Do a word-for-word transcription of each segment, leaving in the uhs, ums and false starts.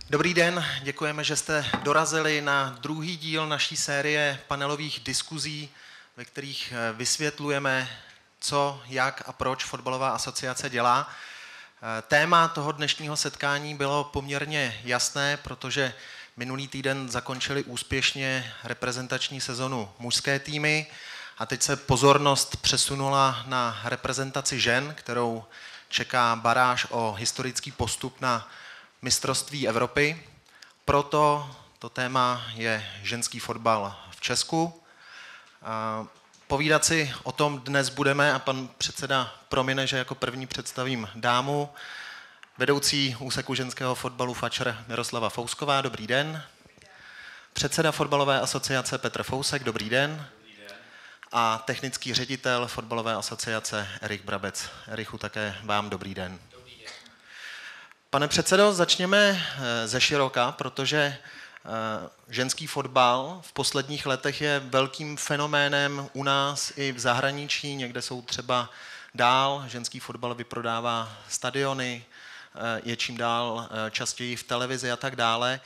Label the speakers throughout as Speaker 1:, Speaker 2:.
Speaker 1: Dobrý den, děkujeme, že jste dorazili na druhý díl naší série panelových diskuzí, ve kterých vysvětlujeme, co, jak a proč fotbalová asociace dělá. Téma toho dnešního setkání bylo poměrně jasné, protože minulý týden zakončili úspěšně reprezentační sezonu mužské týmy a teď se pozornost přesunula na reprezentaci žen, kterou čeká baráž o historický postup na mistrovství Evropy. Proto to téma je ženský fotbal v Česku. Povídat si o tom dnes budeme a pan předseda promine, že jako první představím dámu, vedoucí úseku ženského fotbalu FAČR Miroslava Fousková. Dobrý den. Předseda fotbalové asociace Petr Fousek. Dobrý den.
Speaker 2: Dobrý den.
Speaker 1: A technický ředitel fotbalové asociace Erich Brabec. Erichu, také vám dobrý den.
Speaker 2: Dobrý den.
Speaker 1: Pane předsedo, začněme ze široka, protože ženský fotbal v posledních letech je velkým fenoménem u nás i v zahraničí. Někde jsou třeba dál, ženský fotbal vyprodává stadiony, je čím dál častěji v televizi a tak dále.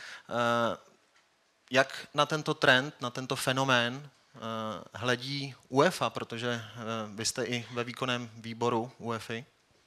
Speaker 1: Jak na tento trend, na tento fenomén hledí UEFA, protože vy jste i ve výkonném výboru UEFA?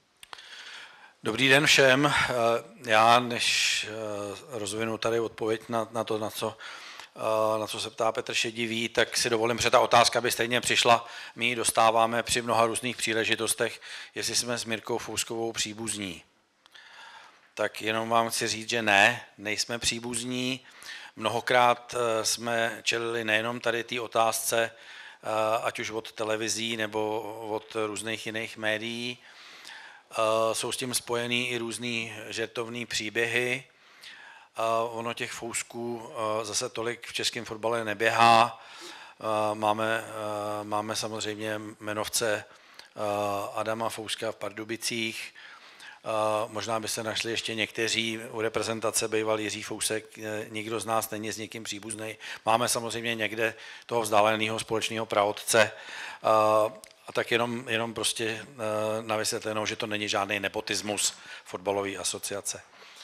Speaker 2: Dobrý den všem. Já než rozvinu tady odpověď na, na to, na co, na co se ptá Petr Šedivý, tak si dovolím, že ta otázka by stejně přišla. My ji dostáváme při mnoha různých příležitostech, jestli jsme s Mirkou Fouskovou příbuzní. Tak jenom vám chci říct, že ne, nejsme příbuzní. Mnohokrát jsme čelili nejenom tady té otázce, ať už od televizí nebo od různých jiných médií. Jsou s tím spojený i různý žertovný příběhy. Ono těch Fousků zase tolik v českém fotbale neběhá. Máme, máme samozřejmě jmenovce Adama Fouska v Pardubicích. Možná by se našli ještě někteří u reprezentace, býval Jiří Fousek, nikdo z nás není s někým příbuzný. Máme samozřejmě někde toho vzdáleného společného praotce. A tak jenom, jenom prostě na vysvětlenou, že to není žádný nepotismus fotbalové asociace.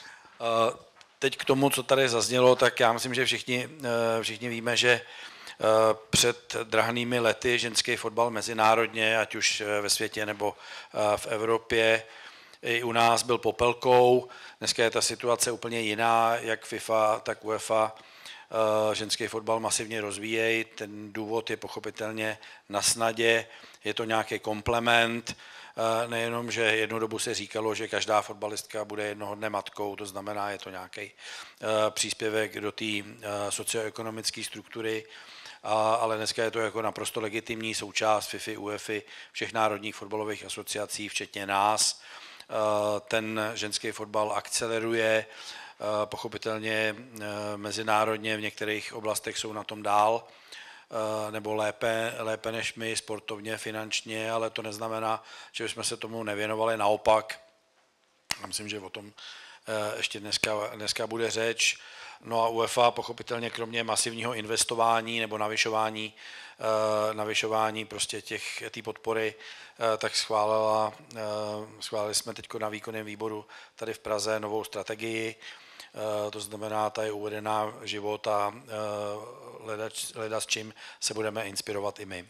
Speaker 2: Teď k tomu, co tady zaznělo, tak já myslím, že všichni, všichni víme, že před drahnými lety ženský fotbal mezinárodně, ať už ve světě nebo v Evropě, i u nás byl popelkou. Dneska je ta situace úplně jiná, jak FIFA, tak UEFA. Ženský fotbal masivně rozvíjejí, ten důvod je pochopitelně na snadě, je to nějaký komplement, nejenom, že jednu dobu se říkalo, že každá fotbalistka bude jednoho dne matkou, to znamená, je to nějaký příspěvek do té socioekonomické struktury, ale dneska je to jako naprosto legitimní součást FIFA, UEFA, všech národních fotbalových asociací, včetně nás. Ten ženský fotbal akceleruje, pochopitelně mezinárodně v některých oblastech jsou na tom dál, nebo lépe, lépe než my sportovně, finančně, ale to neznamená, že bychom se tomu nevěnovali, naopak. Myslím, že o tom ještě dneska, dneska bude řeč. No a UEFA pochopitelně kromě masivního investování nebo navyšování, navyšování prostě těch, té podpory, tak schválila, schválili jsme teď na výkonném výboru tady v Praze novou strategii. To znamená, ta je uvedená v život a leda s čím se budeme inspirovat i my.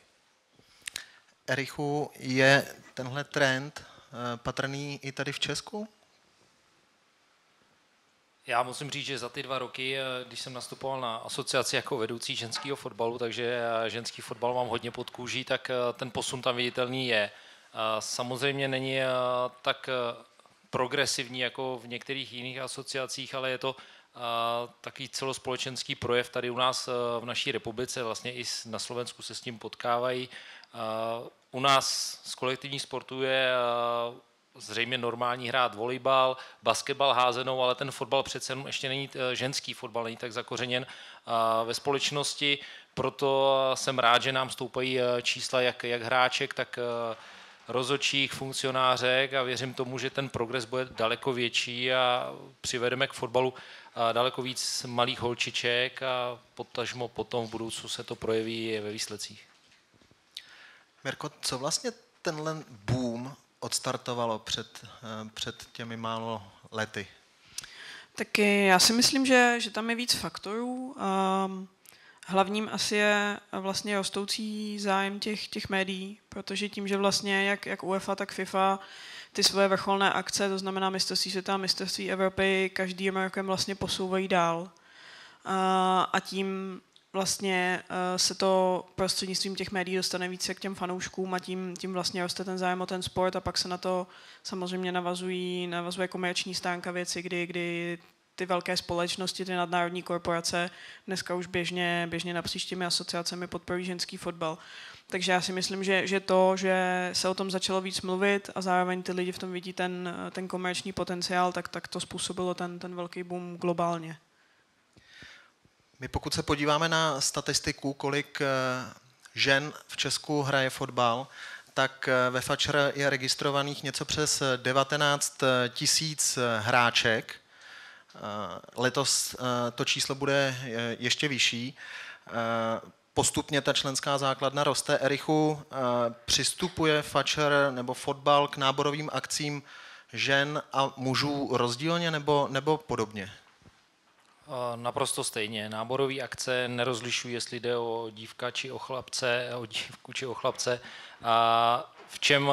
Speaker 1: Erichu, je tenhle trend patrný i tady v Česku?
Speaker 3: Já musím říct, že za ty dva roky, když jsem nastupoval na asociaci jako vedoucí ženského fotbalu, takže ženský fotbal mám hodně pod kůží, tak ten posun tam viditelný je. Samozřejmě není tak progresivní jako v některých jiných asociacích, ale je to takový celospolečenský projev tady u nás v naší republice, vlastně i na Slovensku se s tím potkávají. U nás z kolektivních sportů je zřejmě normální hrát volejbal, basketbal házenou, ale ten fotbal přece ještě není, ženský fotbal není tak zakořeněn ve společnosti, proto jsem rád, že nám stoupají čísla jak, jak hráček, tak rozhodčích, funkcionářek a věřím tomu, že ten progres bude daleko větší a přivedeme k fotbalu daleko víc malých holčiček a potažmo potom v budoucnu se to projeví ve výsledcích.
Speaker 1: Mirko, co vlastně tenhle boom odstartovalo před, před těmi málo lety?
Speaker 4: Taky já si myslím, že, že tam je víc faktorů. Um, hlavním asi je vlastně rostoucí zájem těch, těch médií, protože tím, že vlastně jak, jak UEFA, tak FIFA ty svoje vrcholné akce, to znamená mistrovství světa, mistrovství Evropy, každým rokem vlastně posouvají dál. Uh, a tím vlastně uh, se to prostřednictvím těch médií dostane více k těm fanouškům a tím, tím vlastně roste ten zájem o ten sport a pak se na to samozřejmě navazují, navazuje komerční stránka věci, kdy, kdy ty velké společnosti, ty nadnárodní korporace dneska už běžně, běžně napříč těmi asociacemi podporují ženský fotbal. Takže já si myslím, že, že to, že se o tom začalo víc mluvit a zároveň ty lidi v tom vidí ten, ten komerční potenciál, tak, tak to způsobilo ten, ten velký boom globálně.
Speaker 1: My pokud se podíváme na statistiku, kolik žen v Česku hraje fotbal, tak ve FAČR je registrovaných něco přes devatenáct tisíc hráček. Letos to číslo bude ještě vyšší. Postupně ta členská základna roste. Erichu, přistupuje FAČR nebo fotbal k náborovým akcím žen a mužů rozdílně nebo, nebo podobně?
Speaker 3: Naprosto stejně. Náborové akce nerozlišují, jestli jde o dívka či o chlapce, o dívku či o chlapce. A v čem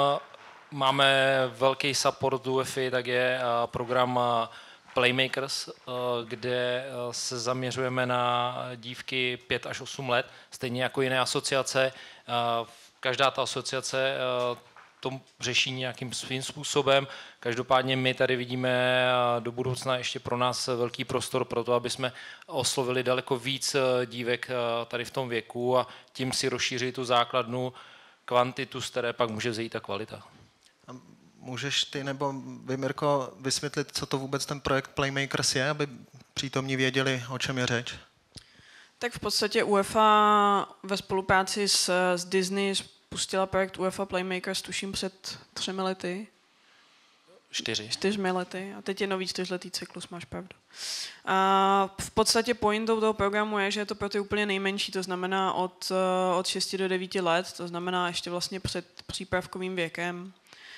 Speaker 3: máme velký support U E F I, tak je program Playmakers, kde se zaměřujeme na dívky pět až osm let, stejně jako jiné asociace. Každá ta asociace to řeší nějakým svým způsobem. Každopádně my tady vidíme do budoucna ještě pro nás velký prostor pro to, aby jsme oslovili daleko víc dívek tady v tom věku a tím si rozšířili tu základnu kvantitu, z které pak může vzejít ta kvalita.
Speaker 1: Můžeš ty nebo vy, Mirko, vysvětlit, co to vůbec ten projekt Playmakers je, aby přítomní věděli, o čem je řeč?
Speaker 4: Tak v podstatě UEFA ve spolupráci s, s Disney spustila projekt UEFA Playmakers, tuším před třemi lety.
Speaker 3: Čtyři.
Speaker 4: Čtyřmi lety. A teď je nový čtyřletý cyklus, máš pravdu. A v podstatě pointou toho programu je, že je to pro ty úplně nejmenší, to znamená od, od šesti do devíti let, to znamená ještě vlastně před přípravkovým věkem.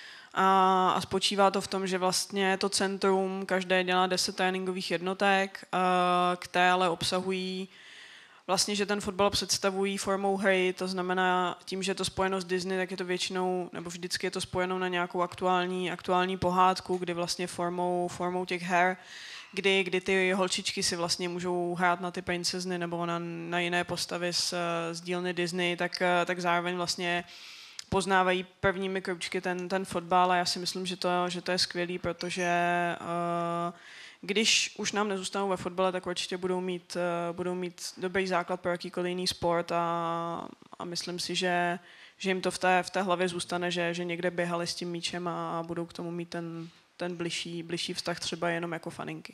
Speaker 4: A, a spočívá to v tom, že vlastně to centrum každé dělá deset tréninkových jednotek, a, které ale obsahují vlastně, že ten fotbal představují formou hry, to znamená tím, že je to spojeno s Disney, tak je to většinou, nebo vždycky je to spojeno na nějakou aktuální, aktuální pohádku, kdy vlastně formou, formou těch her, kdy, kdy ty holčičky si vlastně můžou hrát na ty princezny nebo na, na jiné postavy z, z dílny Disney, tak, tak zároveň vlastně poznávají prvními kroučky ten, ten fotbal a já si myslím, že to, že to je skvělý, protože uh, když už nám nezůstanou ve fotbale, tak určitě budou mít, uh, budou mít dobrý základ pro jakýkoliv jiný sport a, a myslím si, že, že jim to v té, v té hlavě zůstane, že, že někde běhali s tím míčem a, a budou k tomu mít ten, ten bližší, bližší vztah třeba jenom jako faninky.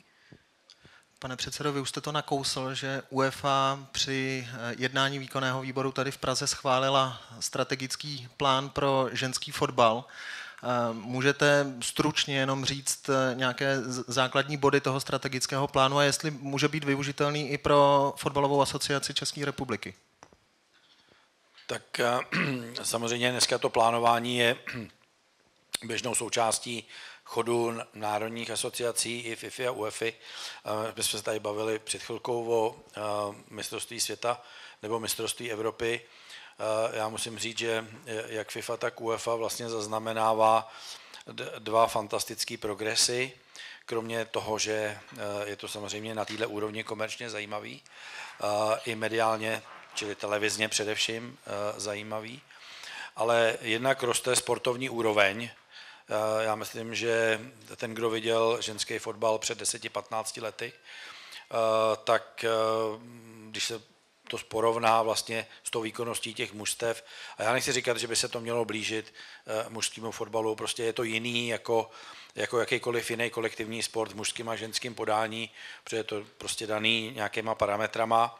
Speaker 1: Pane předsedo, vy už jste to nakousl, že UEFA při jednání výkonného výboru tady v Praze schválila strategický plán pro ženský fotbal. Můžete stručně jenom říct nějaké základní body toho strategického plánu a jestli může být využitelný i pro Fotbalovou asociaci České republiky?
Speaker 2: Tak samozřejmě dneska to plánování je běžnou součástí chodu národních asociací i FIFA a UEFA. My jsme se tady bavili před chvilkou o mistrovství světa nebo mistrovství Evropy. Já musím říct, že jak FIFA, tak UEFA vlastně zaznamenává dva fantastické progresy. Kromě toho, že je to samozřejmě na této úrovni komerčně zajímavý, i mediálně, čili televizně především zajímavý. Ale jednak roste sportovní úroveň. Já myslím, že ten, kdo viděl ženský fotbal před deseti patnácti lety, tak když se to porovná vlastně s tou výkonností těch mužstev, a já nechci říkat, že by se to mělo blížit mužskému fotbalu, prostě je to jiný jako, jako jakýkoliv jiný kolektivní sport v mužském a ženském podání, protože je to prostě daný nějakýma parametrama,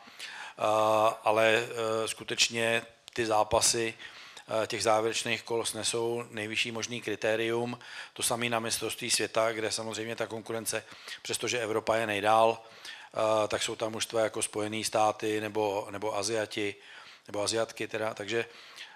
Speaker 2: ale skutečně ty zápasy těch závěrečných kol snesou nejvyšší možný kritérium. To samé na mistrovství světa, kde samozřejmě ta konkurence, přestože Evropa je nejdál, tak jsou tam mužstva jako Spojené státy nebo, nebo Aziati, nebo Aziatky teda, takže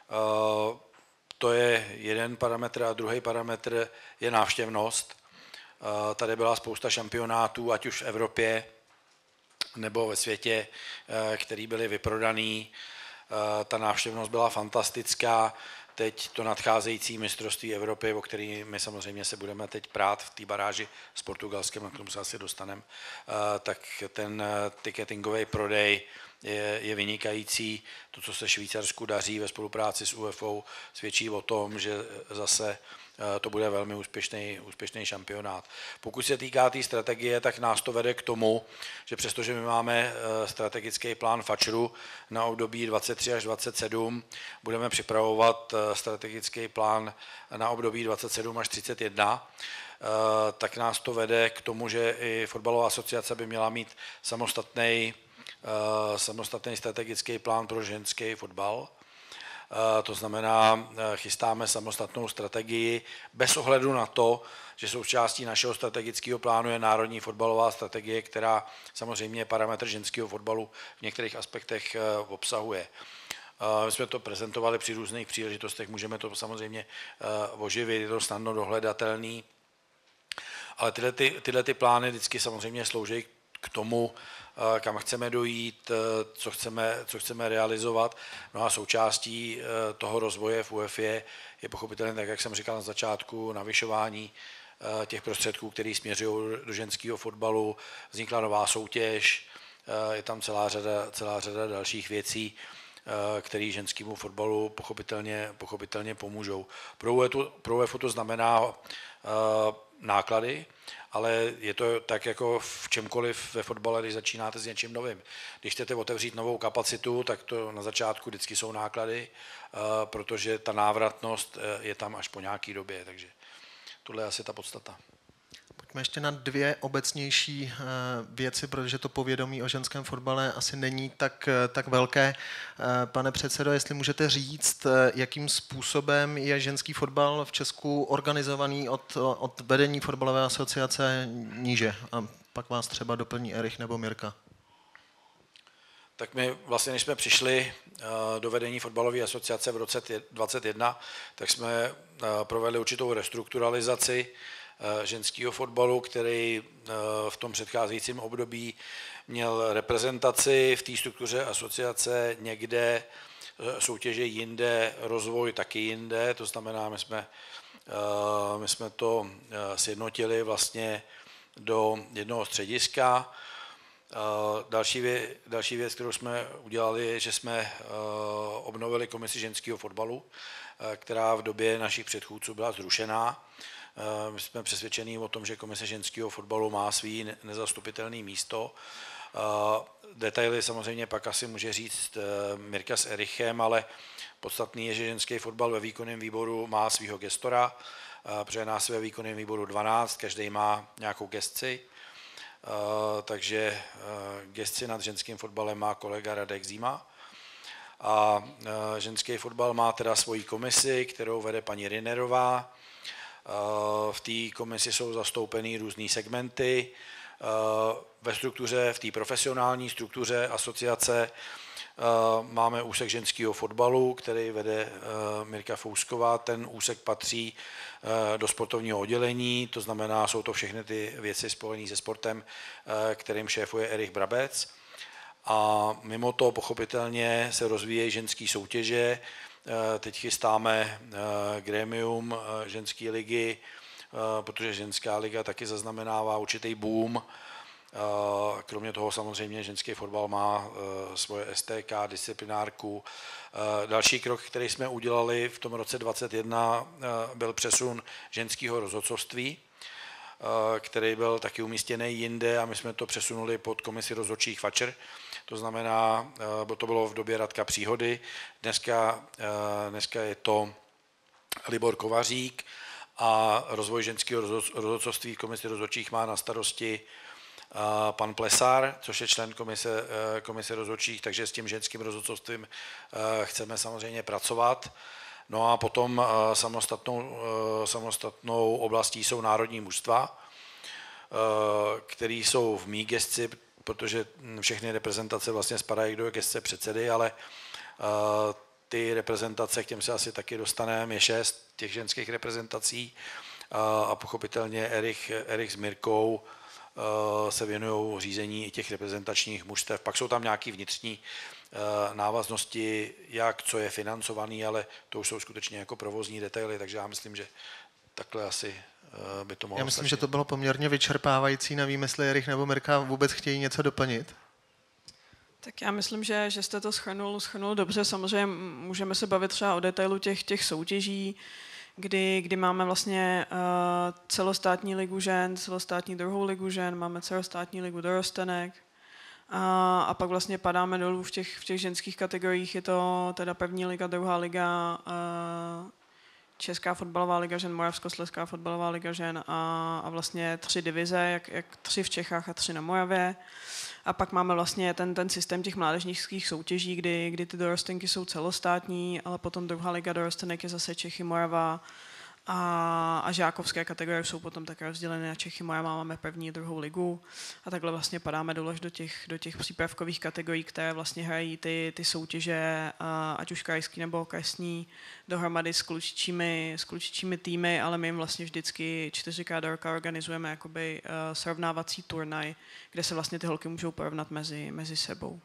Speaker 2: to je jeden parametr a druhý parametr je návštěvnost. Tady byla spousta šampionátů, ať už v Evropě nebo ve světě, který byly vyprodaný. Ta návštěvnost byla fantastická. Teď to nadcházející mistrovství Evropy, o který my samozřejmě se budeme teď prát v té baráži s Portugalskem, na kterém se asi dostaneme, tak ten ticketingový prodej je, je vynikající. To, co se Švýcarsku daří ve spolupráci s UEFA, svědčí o tom, že zase to bude velmi úspěšný, úspěšný šampionát. Pokud se týká té tý strategie, tak nás to vede k tomu, že přestože my máme strategický plán FAČRu na období dvacet tři až dvacet sedm, budeme připravovat strategický plán na období dvacet sedm až třicet jedna, tak nás to vede k tomu, že i fotbalová asociace by měla mít samostatný, samostatný strategický plán pro ženský fotbal. To znamená, chystáme samostatnou strategii bez ohledu na to, že součástí našeho strategického plánu je národní fotbalová strategie, která samozřejmě parametr ženského fotbalu v některých aspektech obsahuje. My jsme to prezentovali při různých příležitostech, můžeme to samozřejmě oživit, je to snadno dohledatelný, ale tyhle, ty, tyhle ty plány vždycky samozřejmě slouží k tomu, kam chceme dojít, co chceme, co chceme realizovat. No a součástí toho rozvoje v UEFA je, je pochopitelně, tak jak jsem říkal na začátku, navyšování těch prostředků, které směřují do ženského fotbalu. Vznikla nová soutěž, je tam celá řada, celá řada dalších věcí, které ženskému fotbalu pochopitelně, pochopitelně pomůžou. Pro UEFA, pro UEFA to znamená náklady, ale je to tak jako v čemkoliv ve fotbale, když začínáte s něčím novým. Když chcete otevřít novou kapacitu, tak to na začátku vždycky jsou náklady, protože ta návratnost je tam až po nějaké době, takže tohle je asi ta podstata.
Speaker 1: Pojďme ještě na dvě obecnější věci, protože to povědomí o ženském fotbale asi není tak, tak velké. Pane předsedo, jestli můžete říct, jakým způsobem je ženský fotbal v Česku organizovaný od, od vedení fotbalové asociace níže? A pak vás třeba doplní Erich nebo Mirka.
Speaker 2: Tak my vlastně, než jsme přišli do vedení fotbalové asociace v roce dvacet jedna, tak jsme provedli určitou restrukturalizaci ženského fotbalu, který v tom předcházejícím období měl reprezentaci v té struktuře asociace někde, soutěže jinde, rozvoj taky jinde, to znamená, my jsme, my jsme to sjednotili vlastně do jednoho střediska. Další věc, další věc, kterou jsme udělali, je, že jsme obnovili komisi ženského fotbalu, která v době našich předchůdců byla zrušená. My jsme přesvědčení o tom, že komise ženského fotbalu má svý nezastupitelné místo. Detaily samozřejmě pak asi může říct Mirka s Erichem, ale podstatný je, že ženský fotbal ve výkonném výboru má svého gestora, protože nás ve výkonném výboru dvanáct, každý má nějakou gesci, takže gesci nad ženským fotbalem má kolega Radek Zima. A ženský fotbal má teda svoji komisi, kterou vede paní Rinerová. V té komisi jsou zastoupeny různé segmenty. Ve struktuře, v té profesionální struktuře asociace máme úsek ženského fotbalu, který vede Mirka Fousková. Ten úsek patří do sportovního oddělení, to znamená, jsou to všechny ty věci spojené se sportem, kterým šéfuje Erich Brabec. A mimo to pochopitelně se rozvíjejí ženské soutěže. Teď chystáme grémium ženské ligy, protože ženská liga taky zaznamenává určitý boom. Kromě toho samozřejmě ženský fotbal má svoje S T K, disciplinárku. Další krok, který jsme udělali v tom roce dvacet jedna, byl přesun ženského rozhodcovství, který byl taky umístěný jinde a my jsme to přesunuli pod komisi rozhodčích FAČR. To znamená, to bylo v době Radka Příhody, dneska, dneska je to Libor Kovařík a rozvoj ženského rozhodcovství v komisi rozhodčích má na starosti pan Plesár, což je člen komise, komise rozhodčích, takže s tím ženským rozhodcovstvím chceme samozřejmě pracovat. No a potom samostatnou, samostatnou oblastí jsou národní mužstva, které jsou v mý gesci, protože všechny reprezentace vlastně spadají do gesce předsedy, ale ty reprezentace, k těm se asi taky dostaneme, je šest těch ženských reprezentací a pochopitelně Erich, Erich s Mirkou se věnují řízení těch reprezentačních mužstev. Pak jsou tam nějaké vnitřní návaznosti, jak, co je financovaný, ale to už jsou skutečně jako provozní detaily, takže já myslím, že takhle asi by to mohlo
Speaker 1: Já myslím,
Speaker 2: stačit.
Speaker 1: že to bylo poměrně vyčerpávající. Nevím, jestli Erich nebo Mirka vůbec chtějí něco doplnit.
Speaker 4: Tak já myslím, že, že jste to shrnul, shrnul dobře. Samozřejmě můžeme se bavit třeba o detailu těch, těch soutěží, kdy, kdy máme vlastně uh, celostátní ligu žen, celostátní druhou ligu žen, máme celostátní ligu dorostenek a, a pak vlastně padáme dolů v těch, v těch ženských kategoriích. Je to teda první liga, druhá liga, uh, Česká fotbalová liga žen, Moravskoslezská fotbalová liga žen a, a vlastně tři divize, jak, jak tři v Čechách a tři na Moravě. A pak máme vlastně ten, ten systém těch mládežnických soutěží, kdy, kdy ty dorostenky jsou celostátní, ale potom druhá liga dorostenek je zase Čechy, Morava a, a žákovské kategorie jsou potom také rozdělené na Čechy, Morava, máme první, druhou ligu a takhle vlastně padáme dolů do těch, do těch přípravkových kategorií, které vlastně hrají ty, ty soutěže, ať už krajský nebo okresní, dohromady s klučičími, s klučičími týmy, ale my jim vlastně vždycky čtyřikrát do roka organizujeme jakoby uh, srovnávací turnaj, kde se vlastně ty holky můžou porovnat mezi, mezi sebou.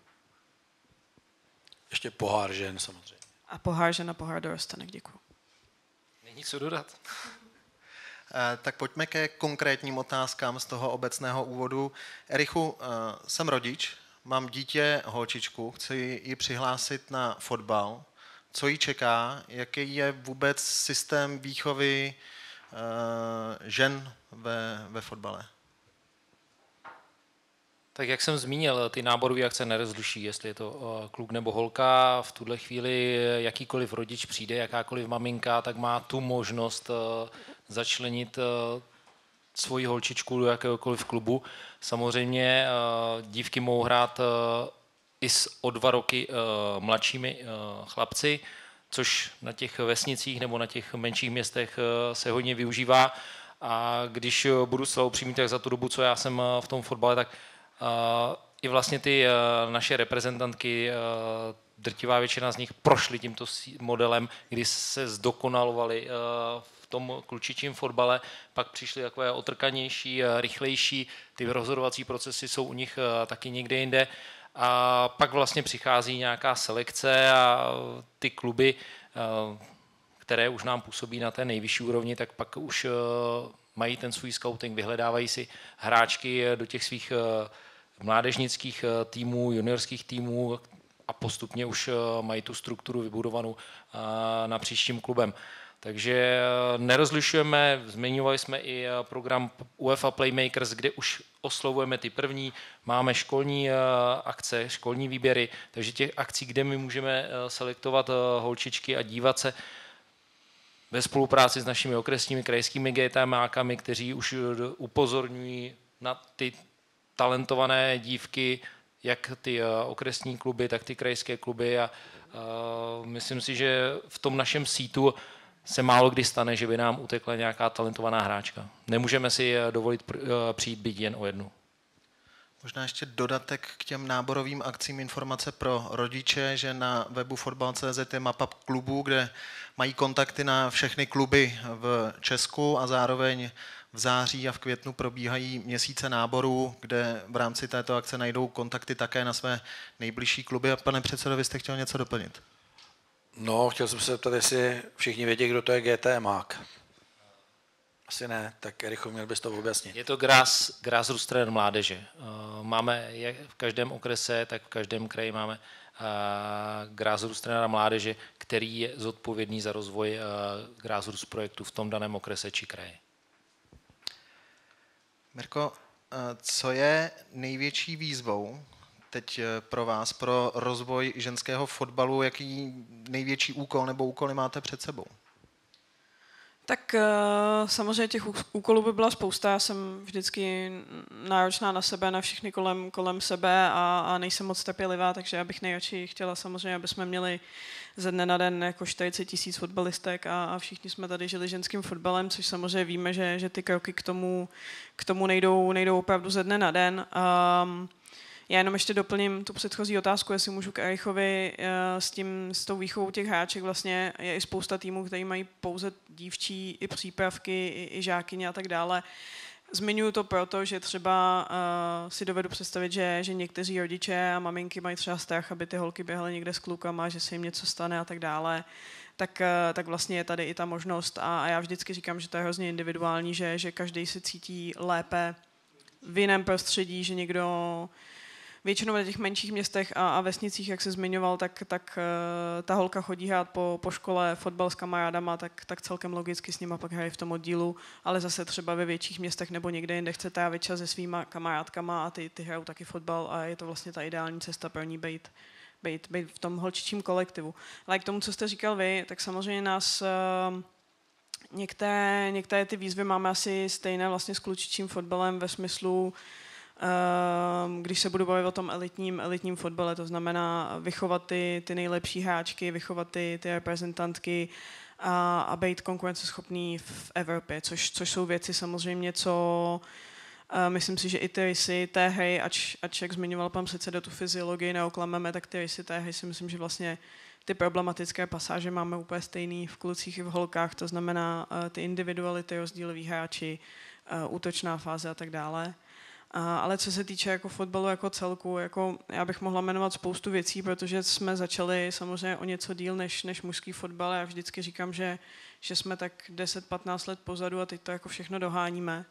Speaker 2: Ještě pohár žen samozřejmě.
Speaker 4: A pohár žen a pohár dorostenek, děkuji.
Speaker 3: Není co dodat.
Speaker 1: Tak pojďme ke konkrétním otázkám z toho obecného úvodu. Erichu, jsem rodič, mám dítě, holčičku, chci ji přihlásit na fotbal. Co jí čeká? Jaký je vůbec systém výchovy žen ve, ve fotbale?
Speaker 3: Tak jak jsem zmínil, ty náborové akce nerozliší, jestli je to kluk nebo holka. V tuhle chvíli jakýkoliv rodič přijde, jakákoliv maminka, tak má tu možnost začlenit svoji holčičku do jakéhokoliv klubu. Samozřejmě dívky mohou hrát i s o dva roky mladšími chlapci, což na těch vesnicích nebo na těch menších městech se hodně využívá. A když budu celou upřímný, tak za tu dobu, co já jsem v tom fotbale, tak Uh, i vlastně ty uh, naše reprezentantky, uh, drtivá většina z nich prošly tímto modelem, kdy se zdokonalovali uh, v tom klučičím fotbale, pak přišly takové otrkanější, uh, rychlejší, ty rozhodovací procesy jsou u nich uh, taky někde jinde a pak vlastně přichází nějaká selekce a ty kluby, uh, které už nám působí na té nejvyšší úrovni, tak pak už uh, mají ten svůj scouting, vyhledávají si hráčky do těch svých mládežnických týmů, juniorských týmů a postupně už mají tu strukturu vybudovanou na příštím klubem. Takže nerozlišujeme, zmiňovali jsme i program UEFA Playmakers, kde už oslovujeme ty první, máme školní akce, školní výběry, takže těch akcí, kde my můžeme selektovat holčičky a dívat se ve spolupráci s našimi okresními krajskými GTMákami, kteří už upozorňují na ty talentované dívky, jak ty okresní kluby, tak ty krajské kluby a uh, myslím si, že v tom našem sítu se málo kdy stane, že by nám utekla nějaká talentovaná hráčka. Nemůžeme si dovolit přijít být jen o jednu.
Speaker 1: Možná ještě dodatek k těm náborovým akcím, informace pro rodiče, že na webu fotbal tečka cé zet je mapa klubů, kde mají kontakty na všechny kluby v Česku a zároveň v září a v květnu probíhají měsíce náborů, kde v rámci této akce najdou kontakty také na své nejbližší kluby. A pane předsedo, vy jste chtěl něco doplnit?
Speaker 2: No, chtěl jsem se zeptat, jestli všichni vědí, kdo to je GTMák. Asi ne, tak Ericho, měl bys to objasnit.
Speaker 3: Je to grass, grassroots trenér mládeže. Máme jak v každém okrese, tak v každém kraji máme grassroots trenéra mládeže, který je zodpovědný za rozvoj grassroots projektu v tom daném okrese či kraji.
Speaker 1: Mirko, co je největší výzvou teď pro vás, pro rozvoj ženského fotbalu? Jaký největší úkol nebo úkoly máte před sebou?
Speaker 4: Tak samozřejmě těch úkolů by byla spousta. Já jsem vždycky náročná na sebe, na všechny kolem, kolem sebe a, a nejsem moc trpělivá, takže já bych nejradši chtěla samozřejmě, aby jsme měli ze dne na den jako čtyřicet tisíc fotbalistek a, a všichni jsme tady žili ženským fotbalem, což samozřejmě víme, že, že ty kroky k tomu, k tomu nejdou, nejdou opravdu ze dne na den. Um, Já jenom ještě doplním tu předchozí otázku, jestli můžu k Erichovi s tím, s tou výchovou těch hráček. Vlastně je i spousta týmů, který mají pouze dívčí i přípravky, i, i žákyně a tak dále. Zmiňuji to proto, že třeba uh, si dovedu představit, že, že někteří rodiče a maminky mají třeba strach, aby ty holky běhaly někde s klukama, že se jim něco stane a tak dále. Tak, uh, tak vlastně je tady i ta možnost a, a já vždycky říkám, že to je hrozně individuální, že, že každý se cítí lépe v jiném prostředí, že někdo většinou na těch menších městech a, a vesnicích, jak se zmiňoval, tak, tak uh, ta holka chodí hrát po, po škole fotbal s kamarádama, tak, tak celkem logicky s nima pak hraje v tom oddílu, ale zase třeba ve větších městech nebo někde jinde chce trávit čas se svýma kamarádkama a ty, ty hrajou taky fotbal a je to vlastně ta ideální cesta pro ní být, být, být v tom holčičím kolektivu. Ale k tomu, co jste říkal vy, tak samozřejmě nás uh, některé, některé ty výzvy máme asi stejné vlastně s klučičím fotbalem ve smyslu, když se budu bavit o tom elitním, elitním fotbale, to znamená vychovat ty, ty nejlepší hráčky, vychovat ty, ty reprezentantky a, a být konkurenceschopný v Evropě, což, což jsou věci samozřejmě, co uh, myslím si, že i ty rysy té hry, ač, ač jak zmiňoval pan předseda tu fyziologii, neoklameme, tak ty rysy té hry si myslím, že vlastně ty problematické pasáže máme úplně stejný v klucích i v holkách, to znamená uh, ty individuality, rozdíloví hráči, uh, útočná fáze a tak dále. Ale co se týče jako fotbalu jako celku, jako já bych mohla jmenovat spoustu věcí, protože jsme začali samozřejmě o něco díl než, než mužský fotbal. Já vždycky říkám, že, že jsme tak deset patnáct let pozadu a teď to jako všechno doháníme.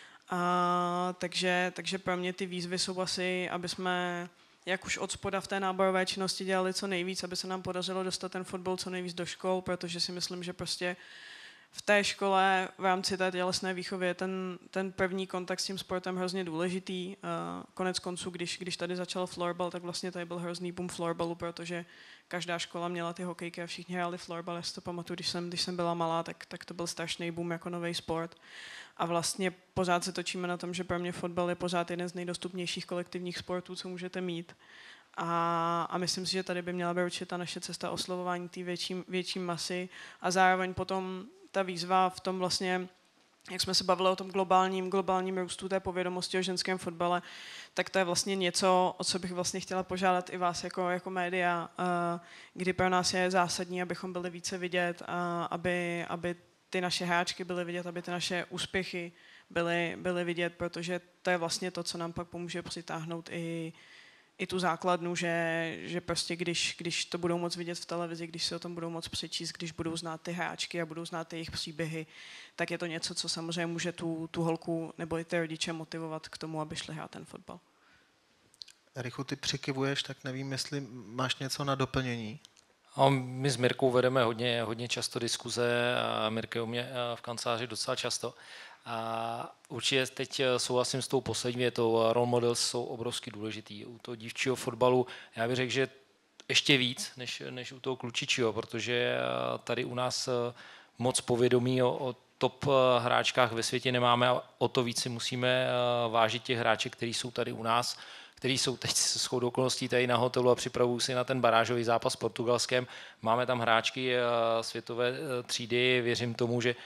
Speaker 4: A, takže, takže pro mě ty výzvy jsou asi, aby jsme jak už od spoda v té náborové činnosti dělali co nejvíc, aby se nám podařilo dostat ten fotbal co nejvíc do škol, protože si myslím, že prostě v té škole v rámci té tělesné výchovy je ten, ten první kontakt s tím sportem hrozně důležitý. Konec konců, když, když tady začal florbal, tak vlastně tady byl hrozný boom florbalu, protože každá škola měla ty hokejky a všichni hráli florbal. Já si to pamatuju, když jsem, když jsem byla malá, tak, tak to byl strašný boom jako nový sport. A vlastně pořád se točíme na tom, že pro mě fotbal je pořád jeden z nejdostupnějších kolektivních sportů, co můžete mít. A, a myslím si, že tady by měla být určitě ta naše cesta oslovování té větší, větší masy a zároveň potom ta výzva v tom vlastně, jak jsme se bavili o tom globálním, globálním růstu té povědomosti o ženském fotbale, tak to je vlastně něco, o co bych vlastně chtěla požádat i vás jako, jako média, kdy pro nás je zásadní, abychom byli více vidět, a aby, aby ty naše hráčky byly vidět, aby ty naše úspěchy byly, byly vidět, protože to je vlastně to, co nám pak pomůže přitáhnout i i tu základnu, že, že prostě když, když to budou moc vidět v televizi, když se o tom budou moc přečíst, když budou znát ty hráčky a budou znát ty jejich příběhy, tak je to něco, co samozřejmě může tu, tu holku nebo i ty rodiče motivovat k tomu, aby šli hrát ten fotbal.
Speaker 1: Erichu, ty přikivuješ, tak nevím, jestli máš něco na doplnění.
Speaker 3: A my s Mirkou vedeme hodně, hodně často diskuze a Mirka u mě v kanceláři docela často. A určitě teď souhlasím s tou poslední větou, role models jsou obrovsky důležitý. U toho dívčího fotbalu já bych řekl, že ještě víc než, než u toho klučičího, protože tady u nás moc povědomí o, o top hráčkách ve světě nemáme a o to víc si musíme vážit těch hráček, kteří jsou tady u nás, kteří jsou teď shodou okolností tady na hotelu a připravují si na ten barážový zápas s Portugalskem. Máme tam hráčky světové třídy, věřím tomu, že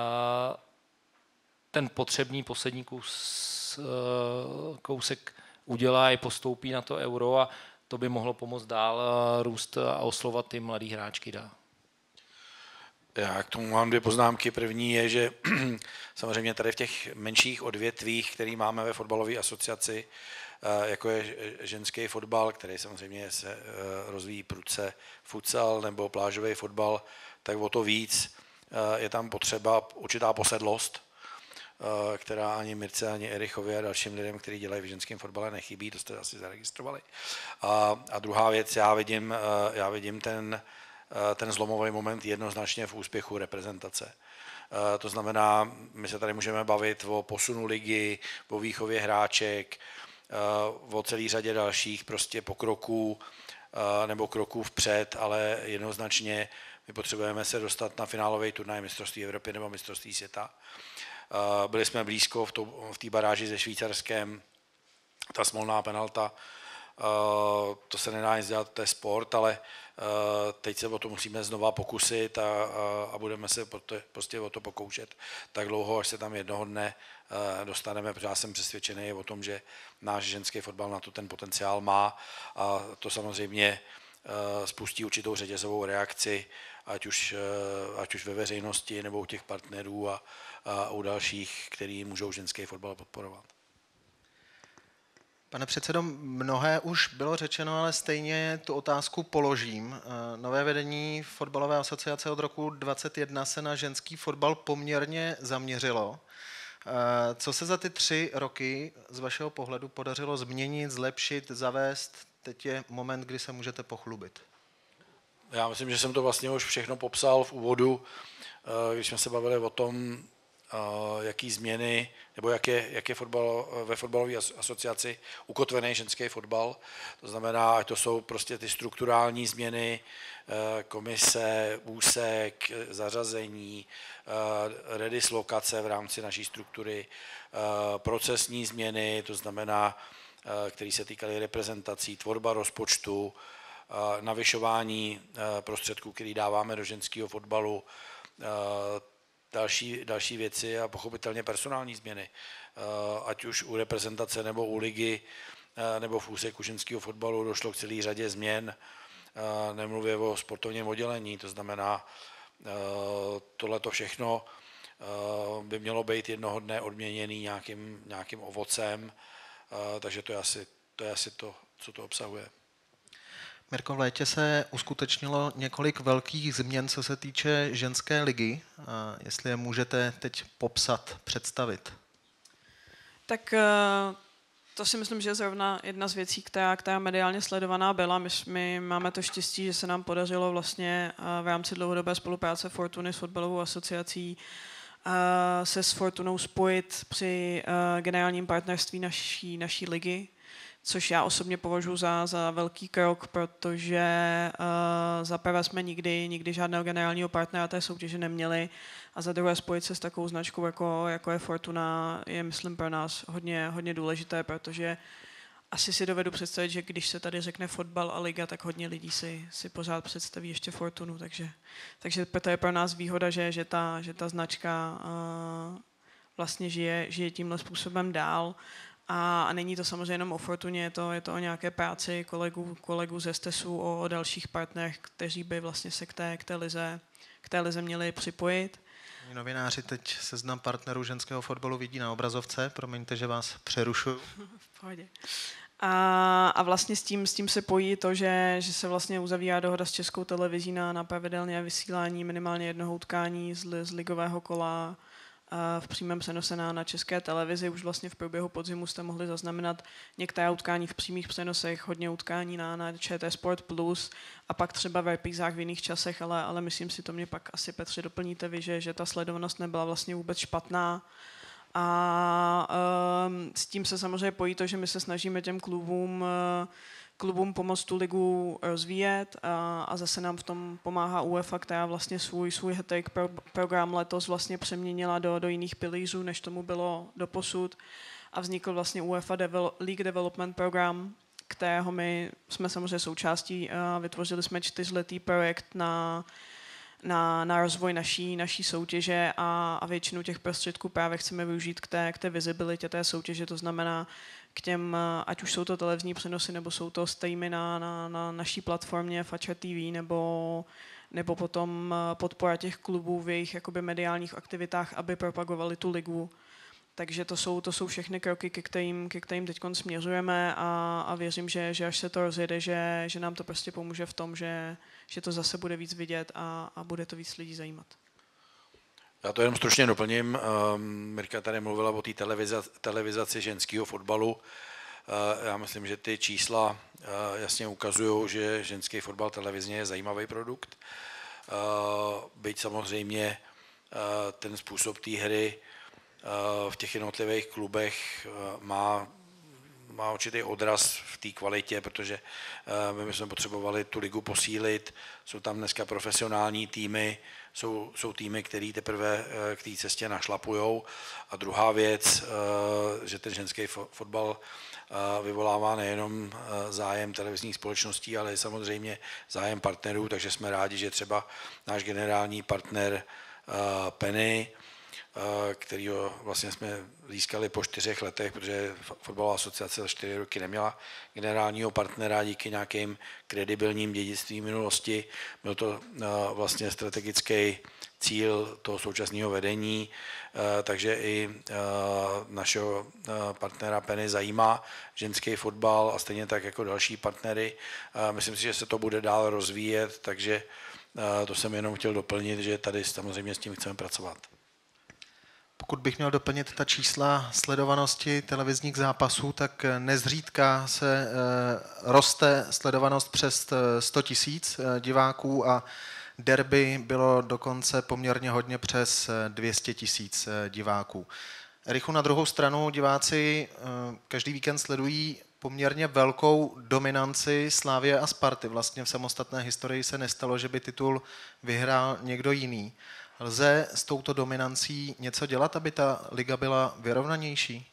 Speaker 3: ten potřebný poslední kus, kousek udělá i postoupí na to euro a to by mohlo pomoct dál růst a oslovat ty mladý hráčky dál.
Speaker 2: Já k tomu mám dvě poznámky. První je, že samozřejmě tady v těch menších odvětvích, který máme ve fotbalové asociaci, jako je ženský fotbal, který samozřejmě se rozvíjí prudce futsal nebo plážový fotbal, tak o to víc je tam potřeba určitá posedlost, která ani Mirce, ani Erichovi a dalším lidem, kteří dělají v ženském fotbale, nechybí, to jste asi zaregistrovali. A, a druhá věc, já vidím, já vidím ten, ten zlomový moment jednoznačně v úspěchu reprezentace. To znamená, my se tady můžeme bavit o posunu ligy, o výchově hráček, o celý řadě dalších prostě pokroků nebo kroků vpřed, ale jednoznačně my potřebujeme se dostat na finálový turnaj mistrovství Evropy nebo mistrovství světa. Byli jsme blízko v té baráži se Švýcarskem, ta smolná penalta, to se nedá nic dělat, to je sport, ale teď se o to musíme znova pokusit a, a budeme se prostě o to pokoušet tak dlouho, až se tam jednoho dne dostaneme, protože já jsem přesvědčený o tom, že náš ženský fotbal na to ten potenciál má a to samozřejmě spustí určitou řetězovou reakci, ať už, ať už ve veřejnosti nebo u těch partnerů a, a u dalších, kteří můžou ženský fotbal podporovat.
Speaker 1: Pane předsedo, mnohé už bylo řečeno, ale stejně tu otázku položím. Nové vedení fotbalové asociace od roku dvacet jedna se na ženský fotbal poměrně zaměřilo. Co se za ty tři roky z vašeho pohledu podařilo změnit, zlepšit, zavést? Teď je moment, kdy se můžete pochlubit.
Speaker 2: Já myslím, že jsem to vlastně už všechno popsal v úvodu, když jsme se bavili o tom, jaký změny, nebo jak je, jak je fotbal, ve fotbalové asociaci ukotvený ženský fotbal. To znamená, ať to jsou prostě ty strukturální změny, komise, úsek, zařazení, redislokace v rámci naší struktury, procesní změny, to znamená, které se týkaly reprezentací, tvorba rozpočtu, navyšování prostředků, které dáváme do ženského fotbalu, Další, další věci a pochopitelně personální změny, ať už u reprezentace nebo u ligy nebo v úseku ženského fotbalu došlo k celé řadě změn, nemluvě o sportovním oddělení, to znamená, tohleto všechno by mělo být jednoho dne odměněný nějakým, nějakým ovocem, takže to je asi to, je asi to, co to obsahuje.
Speaker 1: Mirko, v létě se uskutečnilo několik velkých změn, co se týče ženské ligy. A jestli je můžete teď popsat, představit.
Speaker 4: Tak to si myslím, že je zrovna jedna z věcí, která, která mediálně sledovaná byla. My, my máme to štěstí, že se nám podařilo vlastně v rámci dlouhodobé spolupráce Fortuny s fotbalovou asociací se s Fortunou spojit při generálním partnerství naší, naší ligy, což já osobně považuji za, za velký krok, protože uh, za prvé jsme nikdy, nikdy žádného generálního partnera té soutěže neměli a za druhé spojit se s takovou značkou, jako, jako je Fortuna, je, myslím, pro nás hodně, hodně důležité, protože asi si dovedu představit, že když se tady řekne fotbal a liga, tak hodně lidí si, si pořád představí ještě Fortunu, takže, takže to je pro nás výhoda, že, že, ta, že ta značka uh, vlastně žije, žije tímhle způsobem dál. A, a není to samozřejmě jenom o Fortuně, je to, je to o nějaké práci kolegů, kolegů ze Stesu, o, o dalších partnerech, kteří by vlastně se k té, k té, lize, k té lize měli připojit.
Speaker 1: Novináři teď seznam partnerů ženského fotbalu vidí na obrazovce, promiňte, že vás přerušuju.
Speaker 4: V pohodě. A, a vlastně s tím, s tím se pojí to, že, že se vlastně uzavírá dohoda s Českou televizí na, na pravidelné vysílání minimálně jednoho utkání z, z ligového kola v přímém přenose na, na České televizi. Už vlastně v průběhu podzimu jste mohli zaznamenat některá utkání v přímých přenosech, hodně utkání na, na ČT Sport Plus a pak třeba v reprízách v jiných časech, ale, ale myslím si, to mě pak asi, Petře, doplníte vy, že, že ta sledovanost nebyla vlastně vůbec špatná. A um, s tím se samozřejmě pojí to, že my se snažíme těm klubům uh, klubům pomoct tu ligu rozvíjet a, a zase nám v tom pomáhá UEFA, která vlastně svůj, svůj hat-trick pro, program letos vlastně přeměnila do, do jiných pilířů, než tomu bylo doposud a vznikl vlastně UEFA Devel- League Development Program, kterého my jsme samozřejmě součástí a vytvořili jsme čtyřletý projekt na Na, na rozvoj naší, naší soutěže a, a většinu těch prostředků právě chceme využít k té, k té vizibilitě té soutěže, to znamená k těm, ať už jsou to televizní přenosy, nebo jsou to streamy na, na, na naší platformě Fatscher T V, nebo, nebo potom podpora těch klubů v jejich jakoby mediálních aktivitách, aby propagovali tu ligu. Takže to jsou, to jsou všechny kroky, ke kterým, ke kterým teď směřujeme a, a věřím, že, že až se to rozjede, že, že nám to prostě pomůže v tom, že, že to zase bude víc vidět a, a bude to víc lidí zajímat.
Speaker 2: Já to jenom stručně doplním. Mirka tady mluvila o té televiza, televizaci ženského fotbalu. Já myslím, že ty čísla jasně ukazují, že ženský fotbal televizně je zajímavý produkt. Byť samozřejmě ten způsob té hry v těch jednotlivých klubech má, má určitý odraz v té kvalitě, protože my jsme potřebovali tu ligu posílit, jsou tam dneska profesionální týmy, jsou, jsou týmy, které teprve k té cestě našlapujou. A druhá věc, že ten ženský fotbal vyvolává nejenom zájem televizních společností, ale i samozřejmě zájem partnerů, takže jsme rádi, že třeba náš generální partner Penny kterýho vlastně jsme získali po čtyřech letech, protože fotbalová asociace za čtyři roky neměla generálního partnera díky nějakým kredibilním dědictvím minulosti. Byl to vlastně strategický cíl toho současného vedení, takže i našeho partnera Penny zajímá ženský fotbal a stejně tak jako další partnery. Myslím si, že se to bude dál rozvíjet, takže to jsem jenom chtěl doplnit, že tady samozřejmě s tím chceme pracovat.
Speaker 1: Pokud bych měl doplnit ta čísla sledovanosti televizních zápasů, tak nezřídka se roste sledovanost přes sto tisíc diváků a derby bylo dokonce poměrně hodně přes dvě stě tisíc diváků. Erichu, na druhou stranu diváci každý víkend sledují poměrně velkou dominanci Slavie a Sparty. Vlastně v samostatné historii se nestalo, že by titul vyhrál někdo jiný. Lze s touto dominancí něco dělat, aby ta liga byla vyrovnanější?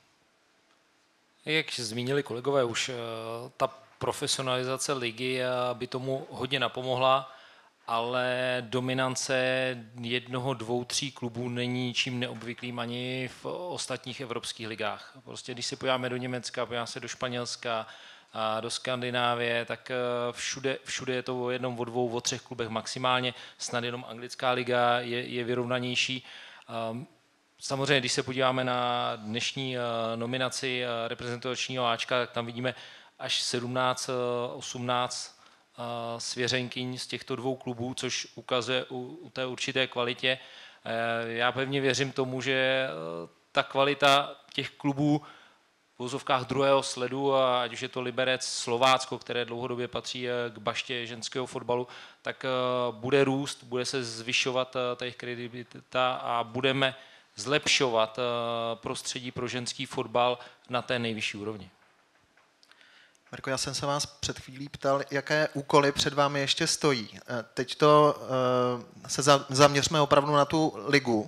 Speaker 3: Jak zmínili kolegové, už ta profesionalizace ligy by tomu hodně napomohla, ale dominance jednoho, dvou, tří klubů není ničím neobvyklým ani v ostatních evropských ligách. Prostě když se podíváme do Německa, podíváme se do Španělska, a do Skandinávie, tak všude, všude je to o jednom, o dvou, o třech klubech maximálně. Snad jenom anglická liga je, je vyrovnanější. Samozřejmě, když se podíváme na dnešní nominaci reprezentačního Ačka, tak tam vidíme až sedmnáct, osmnáct svěřenkyň z těchto dvou klubů, což ukazuje u, u té určité kvalitě. Já pevně věřím tomu, že ta kvalita těch klubů v vozovkách druhého sledu, a ať už je to Liberec, Slovácko, které dlouhodobě patří k baště ženského fotbalu, tak bude růst, bude se zvyšovat ta jejich kredibilita a budeme zlepšovat prostředí pro ženský fotbal na té nejvyšší úrovni.
Speaker 1: Marko, já jsem se vás před chvílí ptal, jaké úkoly před vámi ještě stojí. Teď to se zaměřme opravdu na tu ligu.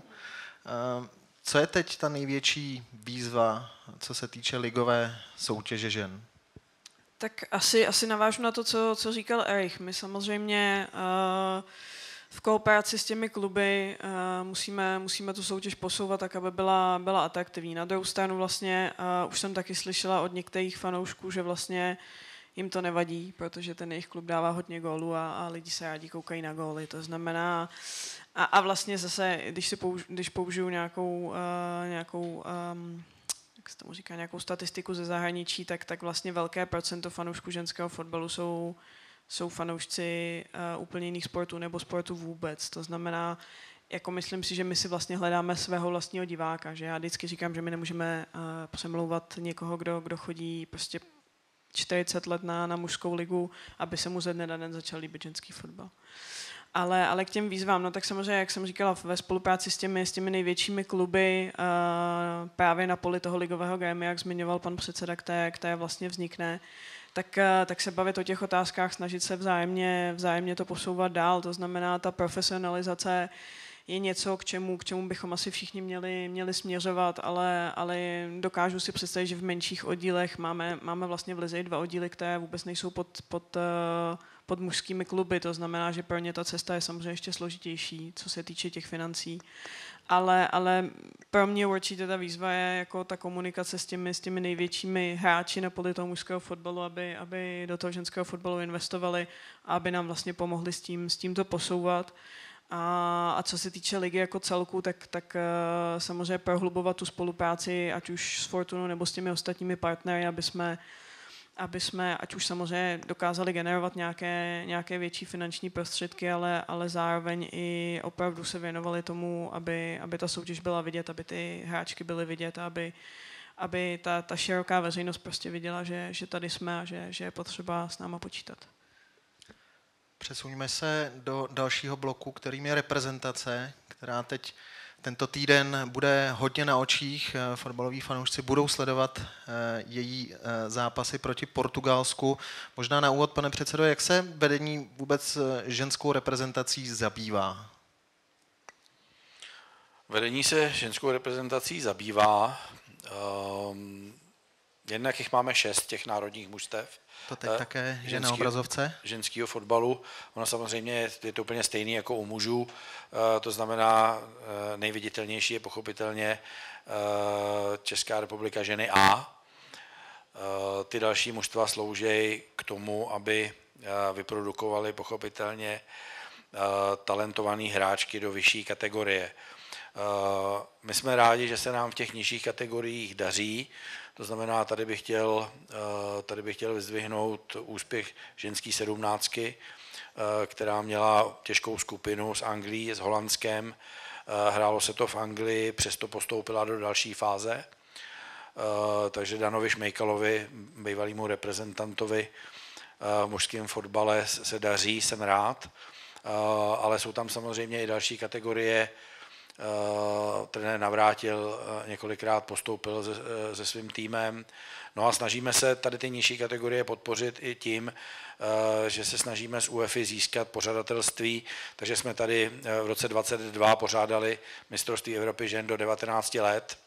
Speaker 1: Co je teď ta největší výzva, co se týče ligové soutěže žen?
Speaker 4: Tak asi, asi navážu na to, co, co říkal Erich. My samozřejmě uh, v kooperaci s těmi kluby uh, musíme, musíme tu soutěž posouvat tak, aby byla, byla atraktivní. Na druhou stranu vlastně uh, už jsem taky slyšela od některých fanoušků, že vlastně jim to nevadí, protože ten jejich klub dává hodně gólů a, a lidi se rádi koukají na góly. To znamená, a, a vlastně zase, když, si použ, když použiju nějakou, uh, nějakou um, jak se tomu říká, nějakou statistiku ze zahraničí, tak, tak vlastně velké procento fanoušků ženského fotbalu jsou, jsou fanoušci uh, úplně jiných sportů nebo sportů vůbec. To znamená, jako myslím si, že my si vlastně hledáme svého vlastního diváka, že já vždycky říkám, že my nemůžeme uh, přemlouvat někoho, kdo, kdo chodí prostě čtyřicet let na, na mužskou ligu, aby se mu ze dne na den začal líbit ženský fotbal. Ale, ale k těm výzvám, no tak samozřejmě, jak jsem říkala, ve spolupráci s těmi, s těmi největšími kluby uh, právě na poli toho ligového grémia, jak zmiňoval pan předseda, které, které vlastně vznikne, tak, uh, tak se bavit o těch otázkách, snažit se vzájemně, vzájemně to posouvat dál, to znamená ta profesionalizace je něco, k čemu, k čemu bychom asi všichni měli, měli směřovat, ale, ale dokážu si představit, že v menších oddílech máme, máme vlastně v lize dva oddíly, které vůbec nejsou pod, pod, pod mužskými kluby, to znamená, že pro ně ta cesta je samozřejmě ještě složitější, co se týče těch financí. Ale, ale pro mě určitě ta výzva je jako ta komunikace s těmi, s těmi největšími hráči na poli toho mužského fotbalu, aby, aby do toho ženského fotbalu investovali a aby nám vlastně pomohli s tím, s tím to posouvat. A, a co se týče ligy jako celku, tak, tak uh, samozřejmě prohlubovat tu spolupráci, ať už s Fortunou nebo s těmi ostatními partnery, aby jsme, aby jsme ať už samozřejmě dokázali generovat nějaké, nějaké větší finanční prostředky, ale, ale zároveň i opravdu se věnovali tomu, aby, aby ta soutěž byla vidět, aby ty hráčky byly vidět, aby, aby ta, ta široká veřejnost prostě viděla, že, že tady jsme a že, že je potřeba s náma počítat.
Speaker 1: Přesuňme se do dalšího bloku, kterým je reprezentace, která teď tento týden bude hodně na očích. Fotbaloví fanoušci budou sledovat její zápasy proti Portugalsku. Možná na úvod, pane předsedo, jak se vedení vůbec ženskou reprezentací zabývá?
Speaker 2: Vedení se ženskou reprezentací zabývá. Um, Jednak jich máme šest těch národních mužstev.
Speaker 1: To teď
Speaker 2: eh,
Speaker 1: také je na
Speaker 2: ženský-
Speaker 1: obrazovce.
Speaker 2: Ženského fotbalu. Ono samozřejmě je, je to úplně stejný jako u mužů. Eh, to znamená, eh, nejviditelnější je pochopitelně eh, Česká republika ženy A. Eh, ty další mužstva slouží k tomu, aby eh, vyprodukovali pochopitelně eh, talentovaný hráčky do vyšší kategorie. Eh, My jsme rádi, že se nám v těch nižších kategoriích daří. To znamená, tady bych chtěl, eh, tady bych chtěl vyzdvihnout úspěch ženský sedmnáctky, eh, která měla těžkou skupinu s Anglií, s Holandskem. Eh, Hrálo se to v Anglii, přesto postoupila do další fáze. Eh, Takže Danovi Šmejkalovi, bývalýmu reprezentantovi v mužském fotbale, se daří, jsem rád. Eh, Ale jsou tam samozřejmě i další kategorie. Uh, trenér Navrátil uh, několikrát postoupil se, uh, se svým týmem. No a snažíme se tady ty nižší kategorie podpořit i tím, uh, že se snažíme z UEFA získat pořadatelství, takže jsme tady uh, v roce dvacet dva pořádali mistrovství Evropy žen do devatenácti let.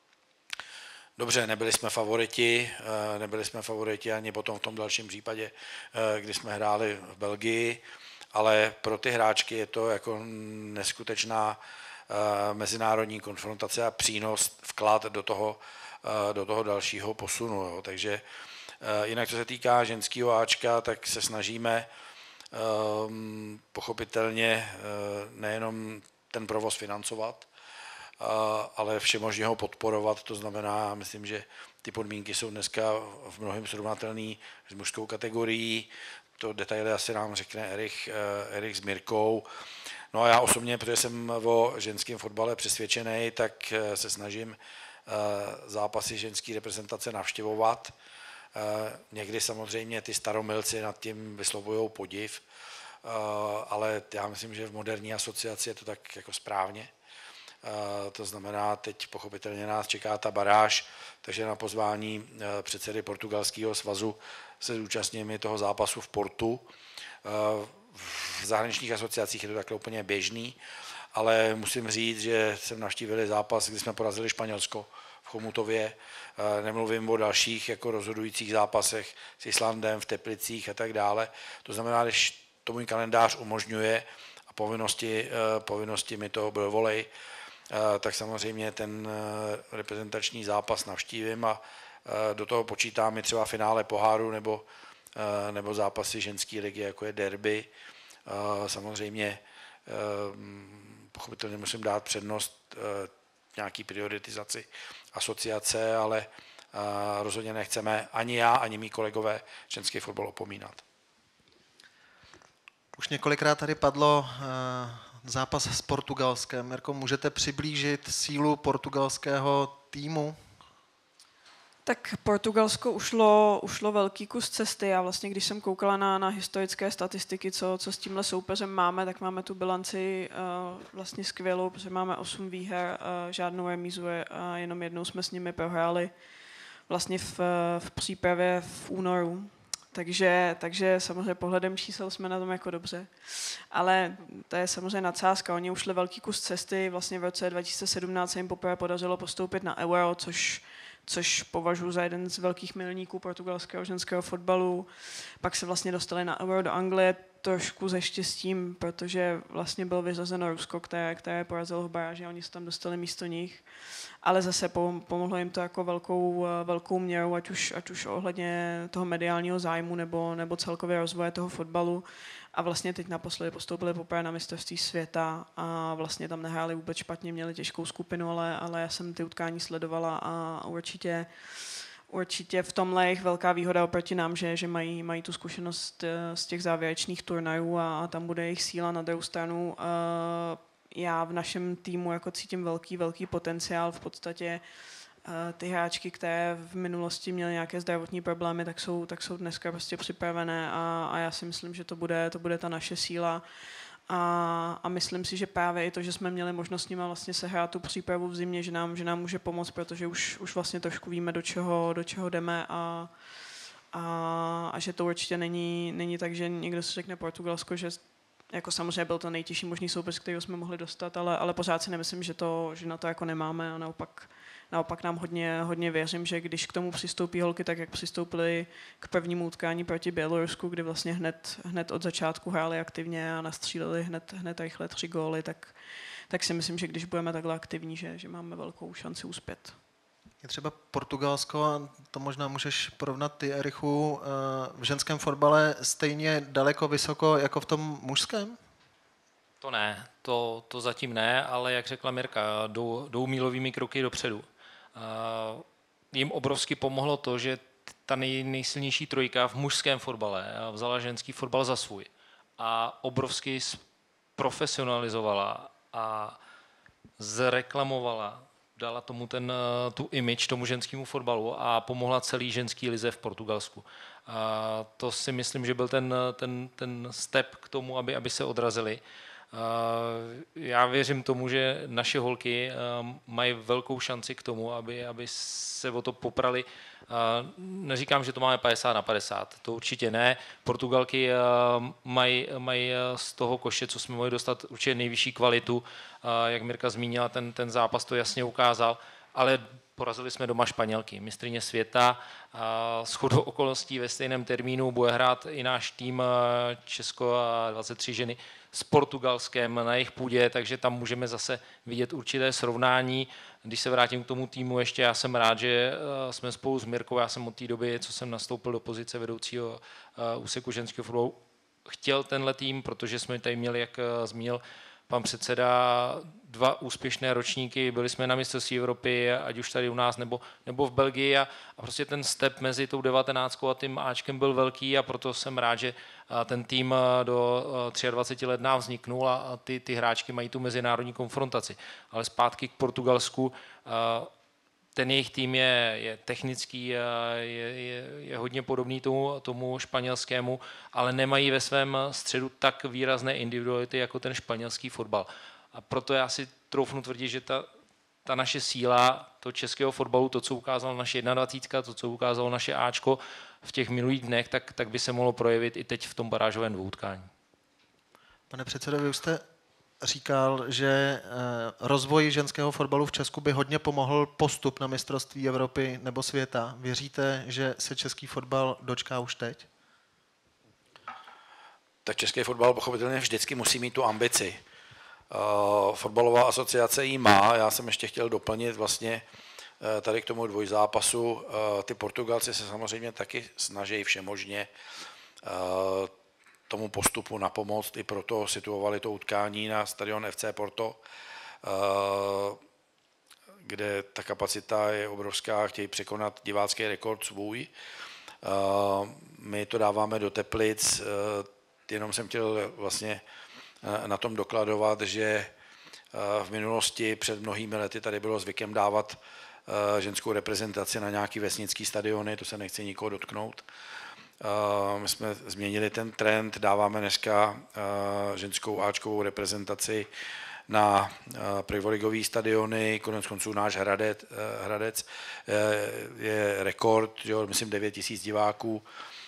Speaker 2: Dobře, nebyli jsme favoriti, uh, nebyli jsme favoriti ani potom v tom dalším případě, uh, kdy jsme hráli v Belgii, ale pro ty hráčky je to jako neskutečná mezinárodní konfrontace a přínos, vklad do toho, do toho dalšího posunu. Jo. Takže jinak, co se týká ženského Ačka, tak se snažíme um, pochopitelně uh, nejenom ten provoz financovat, uh, ale všemožně podporovat. To znamená, myslím, že ty podmínky jsou dneska v mnohém srovnatelné s mužskou kategorií. To detaily asi nám řekne Erich, uh, Erich s Mirkou. No a já osobně, protože jsem o ženském fotbale přesvědčený, tak se snažím zápasy ženské reprezentace navštěvovat. Někdy samozřejmě ty staromilci nad tím vyslovují podiv, ale já myslím, že v moderní asociaci je to tak jako správně. To znamená, teď pochopitelně nás čeká ta baráž, takže na pozvání předsedy portugalského svazu se zúčastním i toho zápasu v Portu. V zahraničních asociacích je to takhle úplně běžný, ale musím říct, že jsem navštívil zápas, kdy jsme porazili Španělsko v Chomutově. Nemluvím o dalších jako rozhodujících zápasech s Islandem, v Teplicích a tak dále. To znamená, když to můj kalendář umožňuje a povinnosti, povinnosti mi to dovolej, tak samozřejmě ten reprezentační zápas navštívím a do toho počítám i třeba finále poháru nebo nebo zápasy ženské ligy, jako je derby. Samozřejmě pochopitelně musím dát přednost nějaký prioritizaci asociace, ale rozhodně nechceme ani já, ani mý kolegové ženský fotbal opomínat.
Speaker 1: Už několikrát tady padlo zápas s Portugalskem. Mirko, můžete přiblížit sílu portugalského týmu?
Speaker 4: Tak Portugalsko ušlo, ušlo velký kus cesty. Já vlastně, když jsem koukala na, na historické statistiky, co, co s tímhle soupeřem máme, tak máme tu bilanci uh, vlastně skvělou, protože máme osm výher, uh, žádnou remízu a jenom jednou jsme s nimi prohráli vlastně v, v přípravě v únoru. Takže, takže samozřejmě pohledem čísel jsme na tom jako dobře. Ale to je samozřejmě nadsázka. Oni ušli velký kus cesty. Vlastně v roce dva tisíce sedmnáct se jim poprvé podařilo postoupit na Euro, což což považuji za jeden z velkých milníků portugalského ženského fotbalu. Pak se vlastně dostali na Euro do Anglie trošku se štěstím, protože vlastně bylo vyřazeno Rusko, které, které porazilo v baráži a oni se tam dostali místo nich. Ale zase pomohlo jim to jako velkou, velkou měrou, ať už, ať už ohledně toho mediálního zájmu nebo, nebo celkově rozvoje toho fotbalu. A vlastně teď naposledy postoupili poprvé na mistrovství světa a vlastně tam nehráli vůbec špatně, měli těžkou skupinu, ale, ale já jsem ty utkání sledovala a určitě, určitě v tomhle je jich velká výhoda oproti nám, že, že mají, mají tu zkušenost z těch závěrečných turnajů a, a tam bude jejich síla. Na druhou stranu já v našem týmu jako cítím velký, velký potenciál. V podstatě ty hráčky, které v minulosti měly nějaké zdravotní problémy, tak jsou, tak jsou dneska prostě připravené a, a já si myslím, že to bude, to bude ta naše síla. A, a myslím si, že právě i to, že jsme měli možnost s nimi vlastně sehrát tu přípravu v zimě, že nám, že nám může pomoct, protože už, už vlastně trošku víme, do čeho, do čeho jdeme a, a, a že to určitě není, není tak, že někdo si řekne Portugalsko, že jako samozřejmě byl to nejtěžší možný soupeř, který jsme mohli dostat, ale, ale pořád si nemyslím, že, to, že na to jako nemáme a naopak, naopak nám hodně, hodně věřím, že když k tomu přistoupí holky tak, jak přistoupili k prvnímu utkání proti Bělorusku, kdy vlastně hned, hned od začátku hráli aktivně a nastříleli hned, hned rychle tři góly, tak, tak si myslím, že když budeme takhle aktivní, že, že máme velkou šanci uspět.
Speaker 1: Je třeba Portugalsko, a to možná můžeš porovnat ty, Erichu, v ženském fotbale stejně daleko vysoko jako v tom mužském?
Speaker 3: To ne, to, to zatím ne, ale jak řekla Mirka, jdou, jdou mílovými kroky dopředu. Uh, jim obrovsky pomohlo to, že ta nej, nejsilnější trojka v mužském fotbale vzala ženský fotbal za svůj a obrovsky profesionalizovala a zreklamovala, dala tomu ten, tu image tomu ženskému fotbalu a pomohla celý ženský lize v Portugalsku. A to si myslím, že byl ten, ten, ten step k tomu, aby, aby se odrazili. Já věřím tomu, že naše holky mají velkou šanci k tomu, aby, aby se o to poprali. Neříkám, že to máme padesát na padesát, to určitě ne. Portugalky mají, mají z toho koše, co jsme mohli dostat, určitě nejvyšší kvalitu. Jak Mirka zmínila, ten, ten zápas to jasně ukázal, ale porazili jsme doma Španělky, mistryně světa. Shodou okolností ve stejném termínu bude hrát i náš tým Česko a dvacet tři ženy s Portugalskem na jejich půdě, takže tam můžeme zase vidět určité srovnání. Když se vrátím k tomu týmu ještě, já jsem rád, že jsme spolu s Mirkou, já jsem od té doby, co jsem nastoupil do pozice vedoucího úseku ženského fotbalu, chtěl tenhle tým, protože jsme tady měli, jak zmínil pan předseda, dva úspěšné ročníky, byli jsme na mistrovství Evropy, ať už tady u nás, nebo, nebo v Belgii a, a prostě ten step mezi tou devatenáctkou a tím Ačkem byl velký a proto jsem rád, že ten tým do dvacet tři let nám vzniknul a, a ty, ty hráčky mají tu mezinárodní konfrontaci. Ale zpátky k Portugalsku, ten jejich tým je, je technický, je, je, je hodně podobný tomu, tomu španělskému, ale nemají ve svém středu tak výrazné individuality jako ten španělský fotbal. A proto já si troufnu tvrdit, že ta, ta naše síla toho českého fotbalu, to, co ukázalo naše jednadvacítka, to, co ukázalo naše Ačko v těch minulých dnech, tak, tak by se mohlo projevit i teď v tom barážovém dvoutkání.
Speaker 1: Pane předsedo, vy už jste říkal, že rozvoj ženského fotbalu v Česku by hodně pomohl postup na mistrovství Evropy nebo světa. Věříte, že se český fotbal dočká už teď?
Speaker 2: Tak český fotbal pochopitelně vždycky musí mít tu ambici. Fotbalová asociace ji má. Já jsem ještě chtěl doplnit vlastně tady k tomu dvojzápasu. Ty Portugalci se samozřejmě taky snaží všemožně tomu postupu na pomoc, i proto situovali to utkání na stadion F C Porto, kde ta kapacita je obrovská, chtějí překonat divácký rekord svůj. My to dáváme do Teplic, jenom jsem chtěl vlastně na tom dokladovat, že v minulosti před mnohými lety tady bylo zvykem dávat ženskou reprezentaci na nějaký vesnický stadiony, to se nechci nikoho dotknout. My jsme změnili ten trend, dáváme dneska ženskou áčkovou reprezentaci na prvoligový stadiony, konec konců náš Hradec, Hradec je rekord, jo, myslím devět tisíc diváků,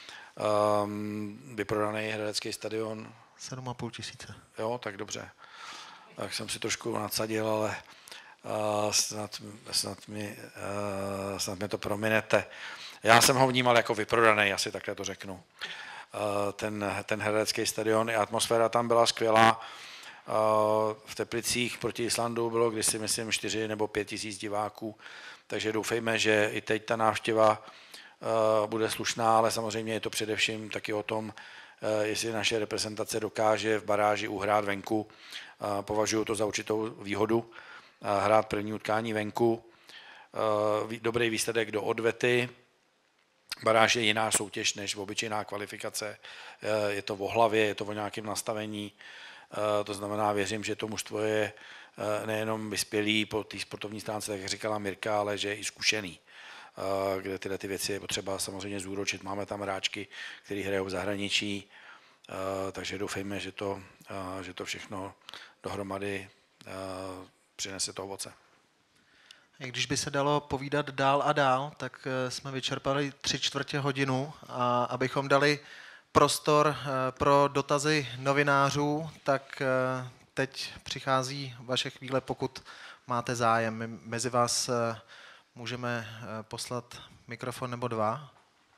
Speaker 2: vyprodaný hradecký stadion.
Speaker 1: sedm a půl tisíce.
Speaker 2: Jo, tak dobře. Tak jsem si trošku nadsadil, ale snad, snad, mi, snad mi to prominete. Já jsem ho vnímal jako vyprodaný, asi takhle to řeknu. Ten, ten hradecký stadion, i atmosféra tam byla skvělá. V Teplicích proti Islandu bylo kdysi, myslím, čtyři nebo pět tisíc diváků, takže doufejme, že i teď ta návštěva bude slušná, ale samozřejmě je to především taky o tom, jestli naše reprezentace dokáže v baráži uhrát venku. Považuji to za určitou výhodu, hrát první utkání venku. Dobrý výsledek do odvety. Baráž je jiná soutěž než obyčejná kvalifikace. Je to o hlavě, je to o nějakém nastavení. To znamená, věřím, že to mužstvo je nejenom vyspělý po té sportovní stránce, tak jak říkala Mirka, ale že je i zkušený, kde tyhle ty věci je potřeba samozřejmě zúročit. Máme tam hráčky, který hrajou v zahraničí, takže doufejme, že to, že to všechno dohromady přinese to ovoce.
Speaker 1: Když by se dalo povídat dál a dál, tak jsme vyčerpali tři čtvrtě hodinu a abychom dali prostor pro dotazy novinářů, tak teď přichází vaše chvíle, pokud máte zájem. My mezi vás můžeme poslat mikrofon nebo dva.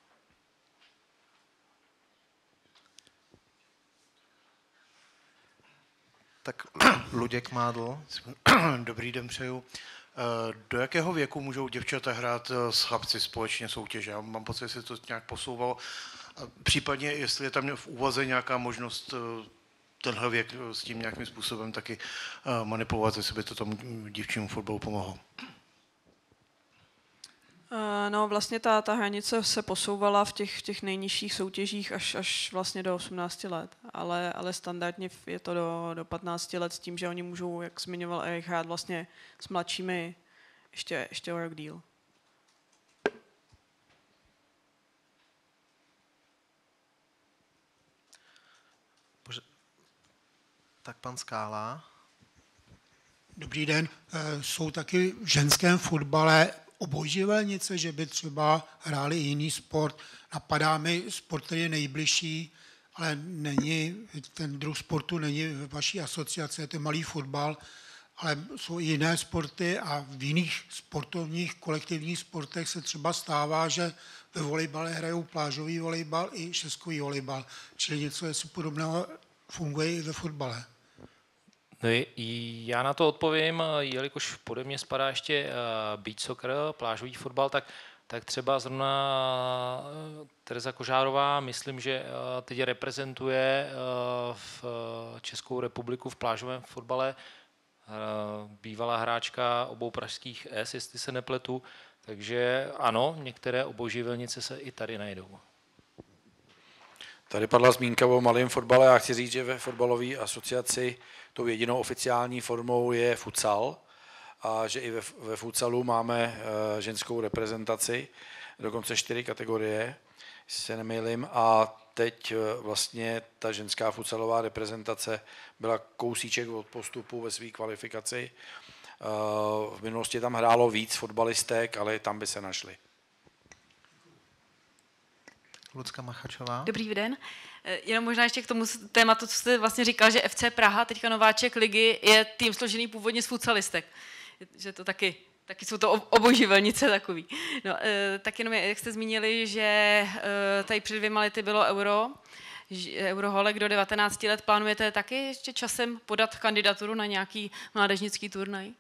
Speaker 1: Tak Luděk Mádl.
Speaker 5: Dobrý den, přeju. Do jakého věku můžou děvčata hrát s chlapci společně soutěže? Já mám pocit, že se to nějak posouvalo. Případně, jestli je tam v úvaze nějaká možnost tenhle věk s tím nějakým způsobem taky manipulovat, jestli by to tomu dívčímu fotbalu pomohlo.
Speaker 4: No vlastně ta, ta hranice se posouvala v těch, v těch nejnižších soutěžích až, až vlastně do osmnácti let, ale, ale standardně je to do, do patnácti let s tím, že oni můžou, jak zmiňoval Erik, hrát vlastně s mladšími ještě, ještě o rok díl.
Speaker 1: Bože. Tak pan Skála.
Speaker 6: Dobrý den. Jsou taky v ženském fotbale obojživelnice, že by třeba hráli jiný sport. Napadá mi sport, který je nejbližší, ale není, ten druh sportu není ve vaší asociaci, je to malý fotbal, ale jsou i jiné sporty a v jiných sportovních kolektivních sportech se třeba stává, že ve volejbale hrajou plážový volejbal i šestkový volejbal, čili něco jestli podobného funguje i ve fotbale.
Speaker 3: No, já na to odpovím, jelikož pode mě spadá ještě beach soccer, plážový fotbal, tak, tak třeba zrovna Tereza Kožárová, myslím, že teď reprezentuje v Českou republiku v plážovém fotbale, bývalá hráčka obou pražských S, jestli se nepletu, takže ano, některé obojživelnice se i tady najdou.
Speaker 2: Tady padla zmínka o malém fotbale. Já chci říct, že ve fotbalové asociaci tou jedinou oficiální formou je futsal a že i ve, ve futsalu máme ženskou reprezentaci, dokonce čtyři kategorie, jestli se nemýlím, a teď vlastně ta ženská futsalová reprezentace byla kousíček od postupu ve své kvalifikaci. V minulosti tam hrálo víc fotbalistek, ale tam by se našly.
Speaker 1: Lucka Machačová.
Speaker 7: Dobrý den. Jenom možná ještě k tomu tématu, co jste vlastně říkal, že F C Praha, teďka nováček ligy, je tým složený původně z futsalistek. Že to taky, taky jsou to obojživelnice takový. No, tak jenom, jak jste zmínili, že tady před dvěma lety bylo euro, Euroholek do devatenácti let, plánujete taky ještě časem podat kandidaturu na nějaký mládežnický turnaj?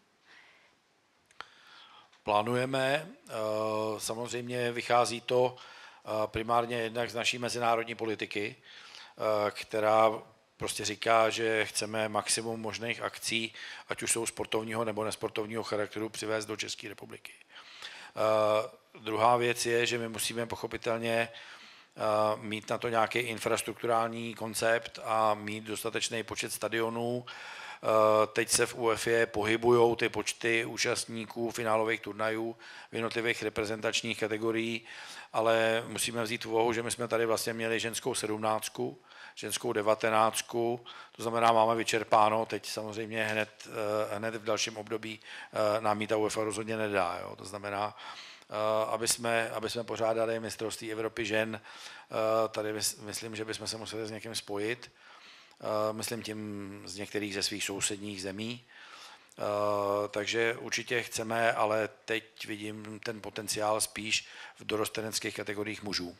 Speaker 2: Plánujeme, samozřejmě vychází to primárně jednak z naší mezinárodní politiky, která prostě říká, že chceme maximum možných akcí, ať už jsou sportovního nebo nesportovního charakteru, přivést do České republiky. Druhá věc je, že my musíme pochopitelně mít na to nějaký infrastrukturální koncept a mít dostatečný počet stadionů. Teď se v UEFA pohybují ty počty účastníků finálových turnajů v jednotlivých reprezentačních kategorií, ale musíme vzít v úvahu, že my jsme tady vlastně měli ženskou sedmnáctku, ženskou devatenáctku, to znamená, máme vyčerpáno, teď samozřejmě hned, hned v dalším období nám ta UEFA rozhodně nedá. Jo. To znamená, aby jsme, aby jsme pořádali mistrovství Evropy žen, tady myslím, že bychom se museli s někým spojit, myslím tím z některých ze svých sousedních zemí. Takže určitě chceme, ale teď vidím ten potenciál spíš v dorosteneckých kategoriích mužů.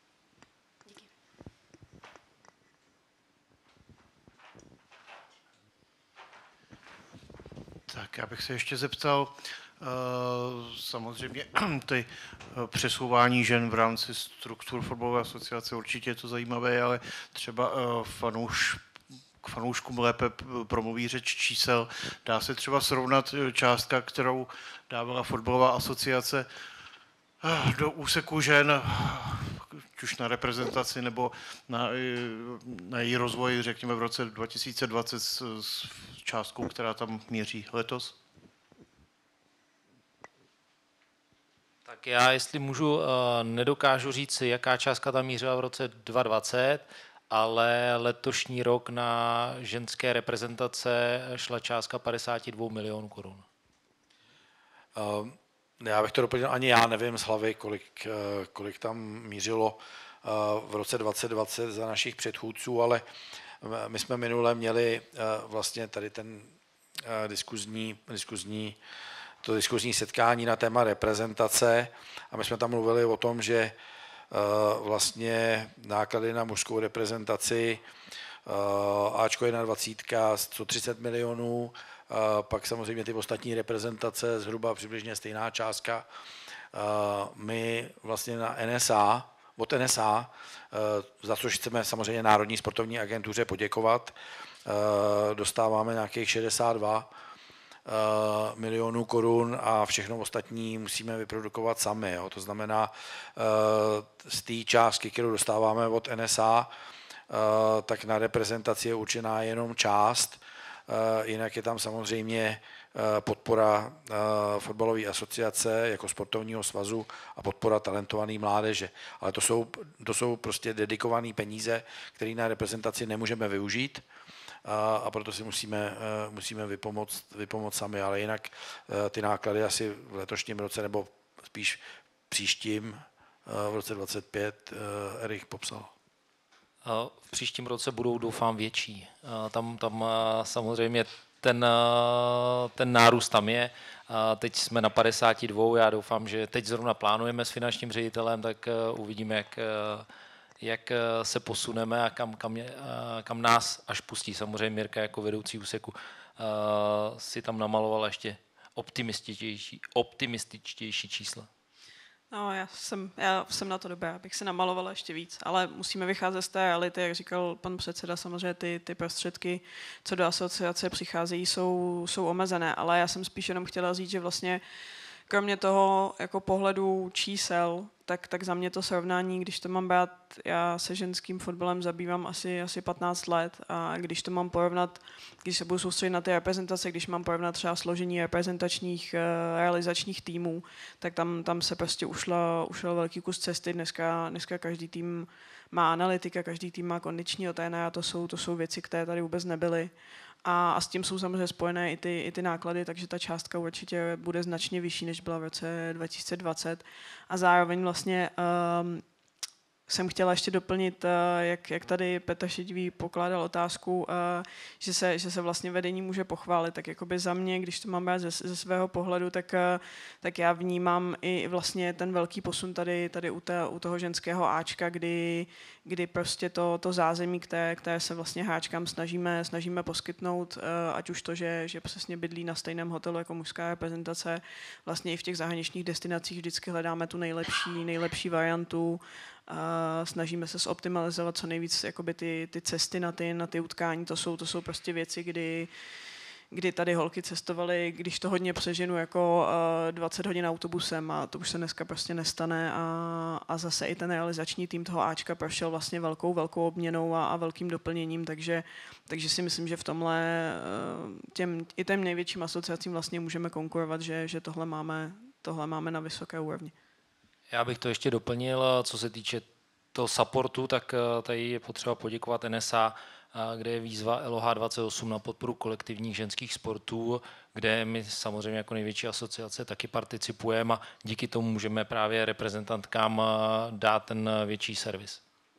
Speaker 5: Tak já bych se ještě zeptal, samozřejmě ty přesouvání žen v rámci struktur fotbalové asociace, určitě je to zajímavé, ale třeba fanouš, k fanouškům lépe promluví řeč čísel. Dá se třeba srovnat částka, kterou dávala fotbalová asociace do úseku žen, už na reprezentaci nebo na, na její rozvoj, řekněme v roce dva tisíce dvacet s, s částkou, která tam měří letos?
Speaker 3: Tak já, jestli můžu, nedokážu říct, jaká částka tam mířila v roce dva tisíce dvacet, ale letošní rok na ženské reprezentace šla částka padesát dva milionů korun.
Speaker 2: Já bych to doplnil, ani já nevím z hlavy, kolik, kolik tam mířilo v roce dvacet dvacet za našich předchůdců, ale my jsme minule měli vlastně tady ten diskuzní, diskuzní, to diskuzní setkání na téma reprezentace a my jsme tam mluvili o tom, že vlastně náklady na mužskou reprezentaci Ačko jednadvacítka sto třicet milionů, pak samozřejmě ty ostatní reprezentace zhruba přibližně stejná částka. My vlastně na N S A, od N S A, za což chceme samozřejmě Národní sportovní agentuře poděkovat, dostáváme nějakých šedesát dva milionů korun a všechno ostatní musíme vyprodukovat sami. Jo. To znamená, z té částky, kterou dostáváme od N S A, tak na reprezentaci je určená jenom část, jinak je tam samozřejmě podpora fotbalové asociace jako sportovního svazu a podpora talentované mládeže. Ale to jsou, to jsou prostě dedikované peníze, které na reprezentaci nemůžeme využít a proto si musíme, musíme vypomoct, vypomoct sami. Ale jinak ty náklady asi v letošním roce nebo spíš příštím v roce dvacet pět Erik popsal.
Speaker 3: V příštím roce budou, doufám, větší. Tam, tam samozřejmě ten, ten nárůst tam je. Teď jsme na padesáti dvou, já doufám, že teď zrovna plánujeme s finančním ředitelem, tak uvidíme, jak, jak se posuneme a kam, kam, kam nás až pustí. Samozřejmě Mirka jako vedoucí úseku si tam namalovala ještě optimističtější, optimističtější čísla.
Speaker 4: No, já jsem, já jsem na to dobrá, abych se namalovala ještě víc, ale musíme vycházet z té reality, jak říkal pan předseda, samozřejmě ty, ty prostředky, co do asociace přicházejí, jsou, jsou omezené, ale já jsem spíš jenom chtěla říct, že vlastně kromě toho jako pohledu čísel, tak, tak za mě to srovnání, když to mám brát, já se ženským fotbalem zabývám asi, asi patnáct let a když to mám porovnat, když se budu soustředit na ty reprezentace, když mám porovnat třeba složení reprezentačních uh, realizačních týmů, tak tam, tam se prostě ušlo, ušlo velký kus cesty. Dneska, dneska každý tým má analytika, každý tým má kondičního trenéra, to jsou, to jsou věci, které tady vůbec nebyly. A, a s tím jsou samozřejmě spojené i ty, i ty náklady, takže ta částka určitě bude značně vyšší, než byla v roce dva tisíce dvacet. A zároveň vlastně um, jsem chtěla ještě doplnit, uh, jak, jak tady Petr Šedivý pokládal otázku, uh, že, se, že se vlastně vedení může pochválit. Tak jakoby za mě, když to mám brát ze, ze svého pohledu, tak, uh, tak já vnímám i vlastně ten velký posun tady, tady u, té, u toho ženského Ačka, kdy, kdy prostě to, to zázemí, které, které se vlastně hráčkám snažíme, snažíme poskytnout, uh, ať už to, že, že přesně bydlí na stejném hotelu jako mužská reprezentace, vlastně i v těch zahraničních destinacích vždycky hledáme tu nejlepší, nejlepší variantu. A snažíme se zoptimalizovat co nejvíc jakoby ty, ty cesty na ty, na ty utkání. To jsou, to jsou prostě věci, kdy, kdy tady holky cestovaly, když to hodně přeženu, jako uh, dvacet hodin autobusem a to už se dneska prostě nestane a, a zase i ten realizační tým toho Ačka prošel vlastně velkou, velkou obměnou a, a velkým doplněním, takže, takže si myslím, že v tomhle uh, těm, i těm největším asociacím vlastně můžeme konkurovat, že, že tohle máme, tohle máme na vysoké úrovni.
Speaker 3: Já bych to ještě doplnil, co se týče toho supportu, tak tady je potřeba poděkovat N S A, kde je výzva L O H dvacet osm na podporu kolektivních ženských sportů, kde my samozřejmě jako největší asociace taky participujeme a díky tomu můžeme právě reprezentantkám dát ten větší servis.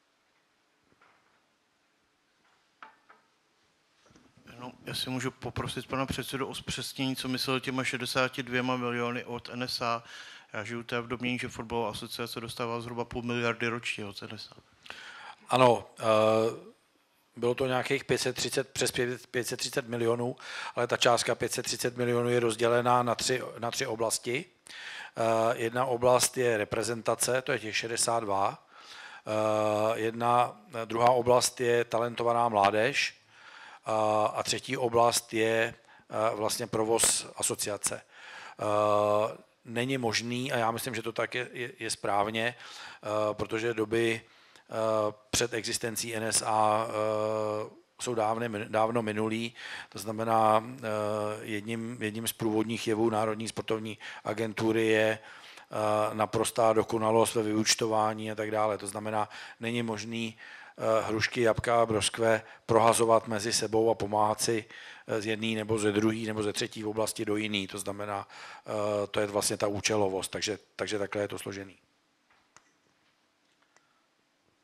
Speaker 5: No, já si můžu poprosit pana předsedu o zpřesnění, co myslel těma šedesáti dvěma miliony od N S A. Já žiju té v domnění, že fotbalová asociace dostává zhruba půl miliardy ročně od N S A.
Speaker 2: Ano, bylo to nějakých pět set třicet, přes pět set třicet milionů, ale ta částka pět set třicet milionů je rozdělená na tři, na tři oblasti. Jedna oblast je reprezentace, to je těch šedesát dva. Jedna, druhá oblast je talentovaná mládež a třetí oblast je vlastně provoz asociace. Není možný, a já myslím, že to tak je, je, je správně, uh, protože doby uh, před existencí N S A uh, jsou dávne, dávno minulý, to znamená uh, jedním, jedním z průvodních jevů Národní sportovní agentury je uh, naprostá dokonalost ve vyúčtování a tak dále. To znamená, není možný uh, hrušky, jabka a broskve prohazovat mezi sebou a pomáhat si z jedné nebo ze druhé nebo ze třetí v oblasti do jiný. To znamená, to je vlastně ta účelovost, takže, takže takhle je to složený.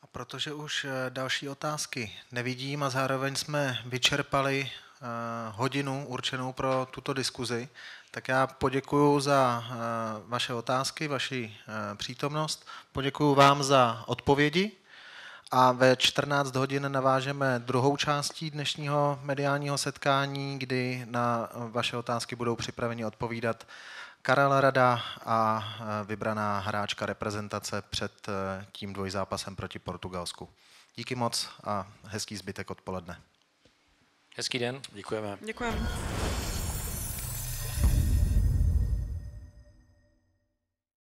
Speaker 1: Protože už další otázky nevidím a zároveň jsme vyčerpali hodinu určenou pro tuto diskuzi, tak já poděkuju za vaše otázky, vaši přítomnost, poděkuju vám za odpovědi a ve čtrnáct hodin navážeme druhou částí dnešního mediálního setkání, kdy na vaše otázky budou připraveni odpovídat Karel Rada a vybraná hráčka reprezentace před tím dvojzápasem proti Portugalsku. Díky moc a hezký zbytek odpoledne.
Speaker 3: Hezký den.
Speaker 2: Děkujeme.
Speaker 4: Děkujeme.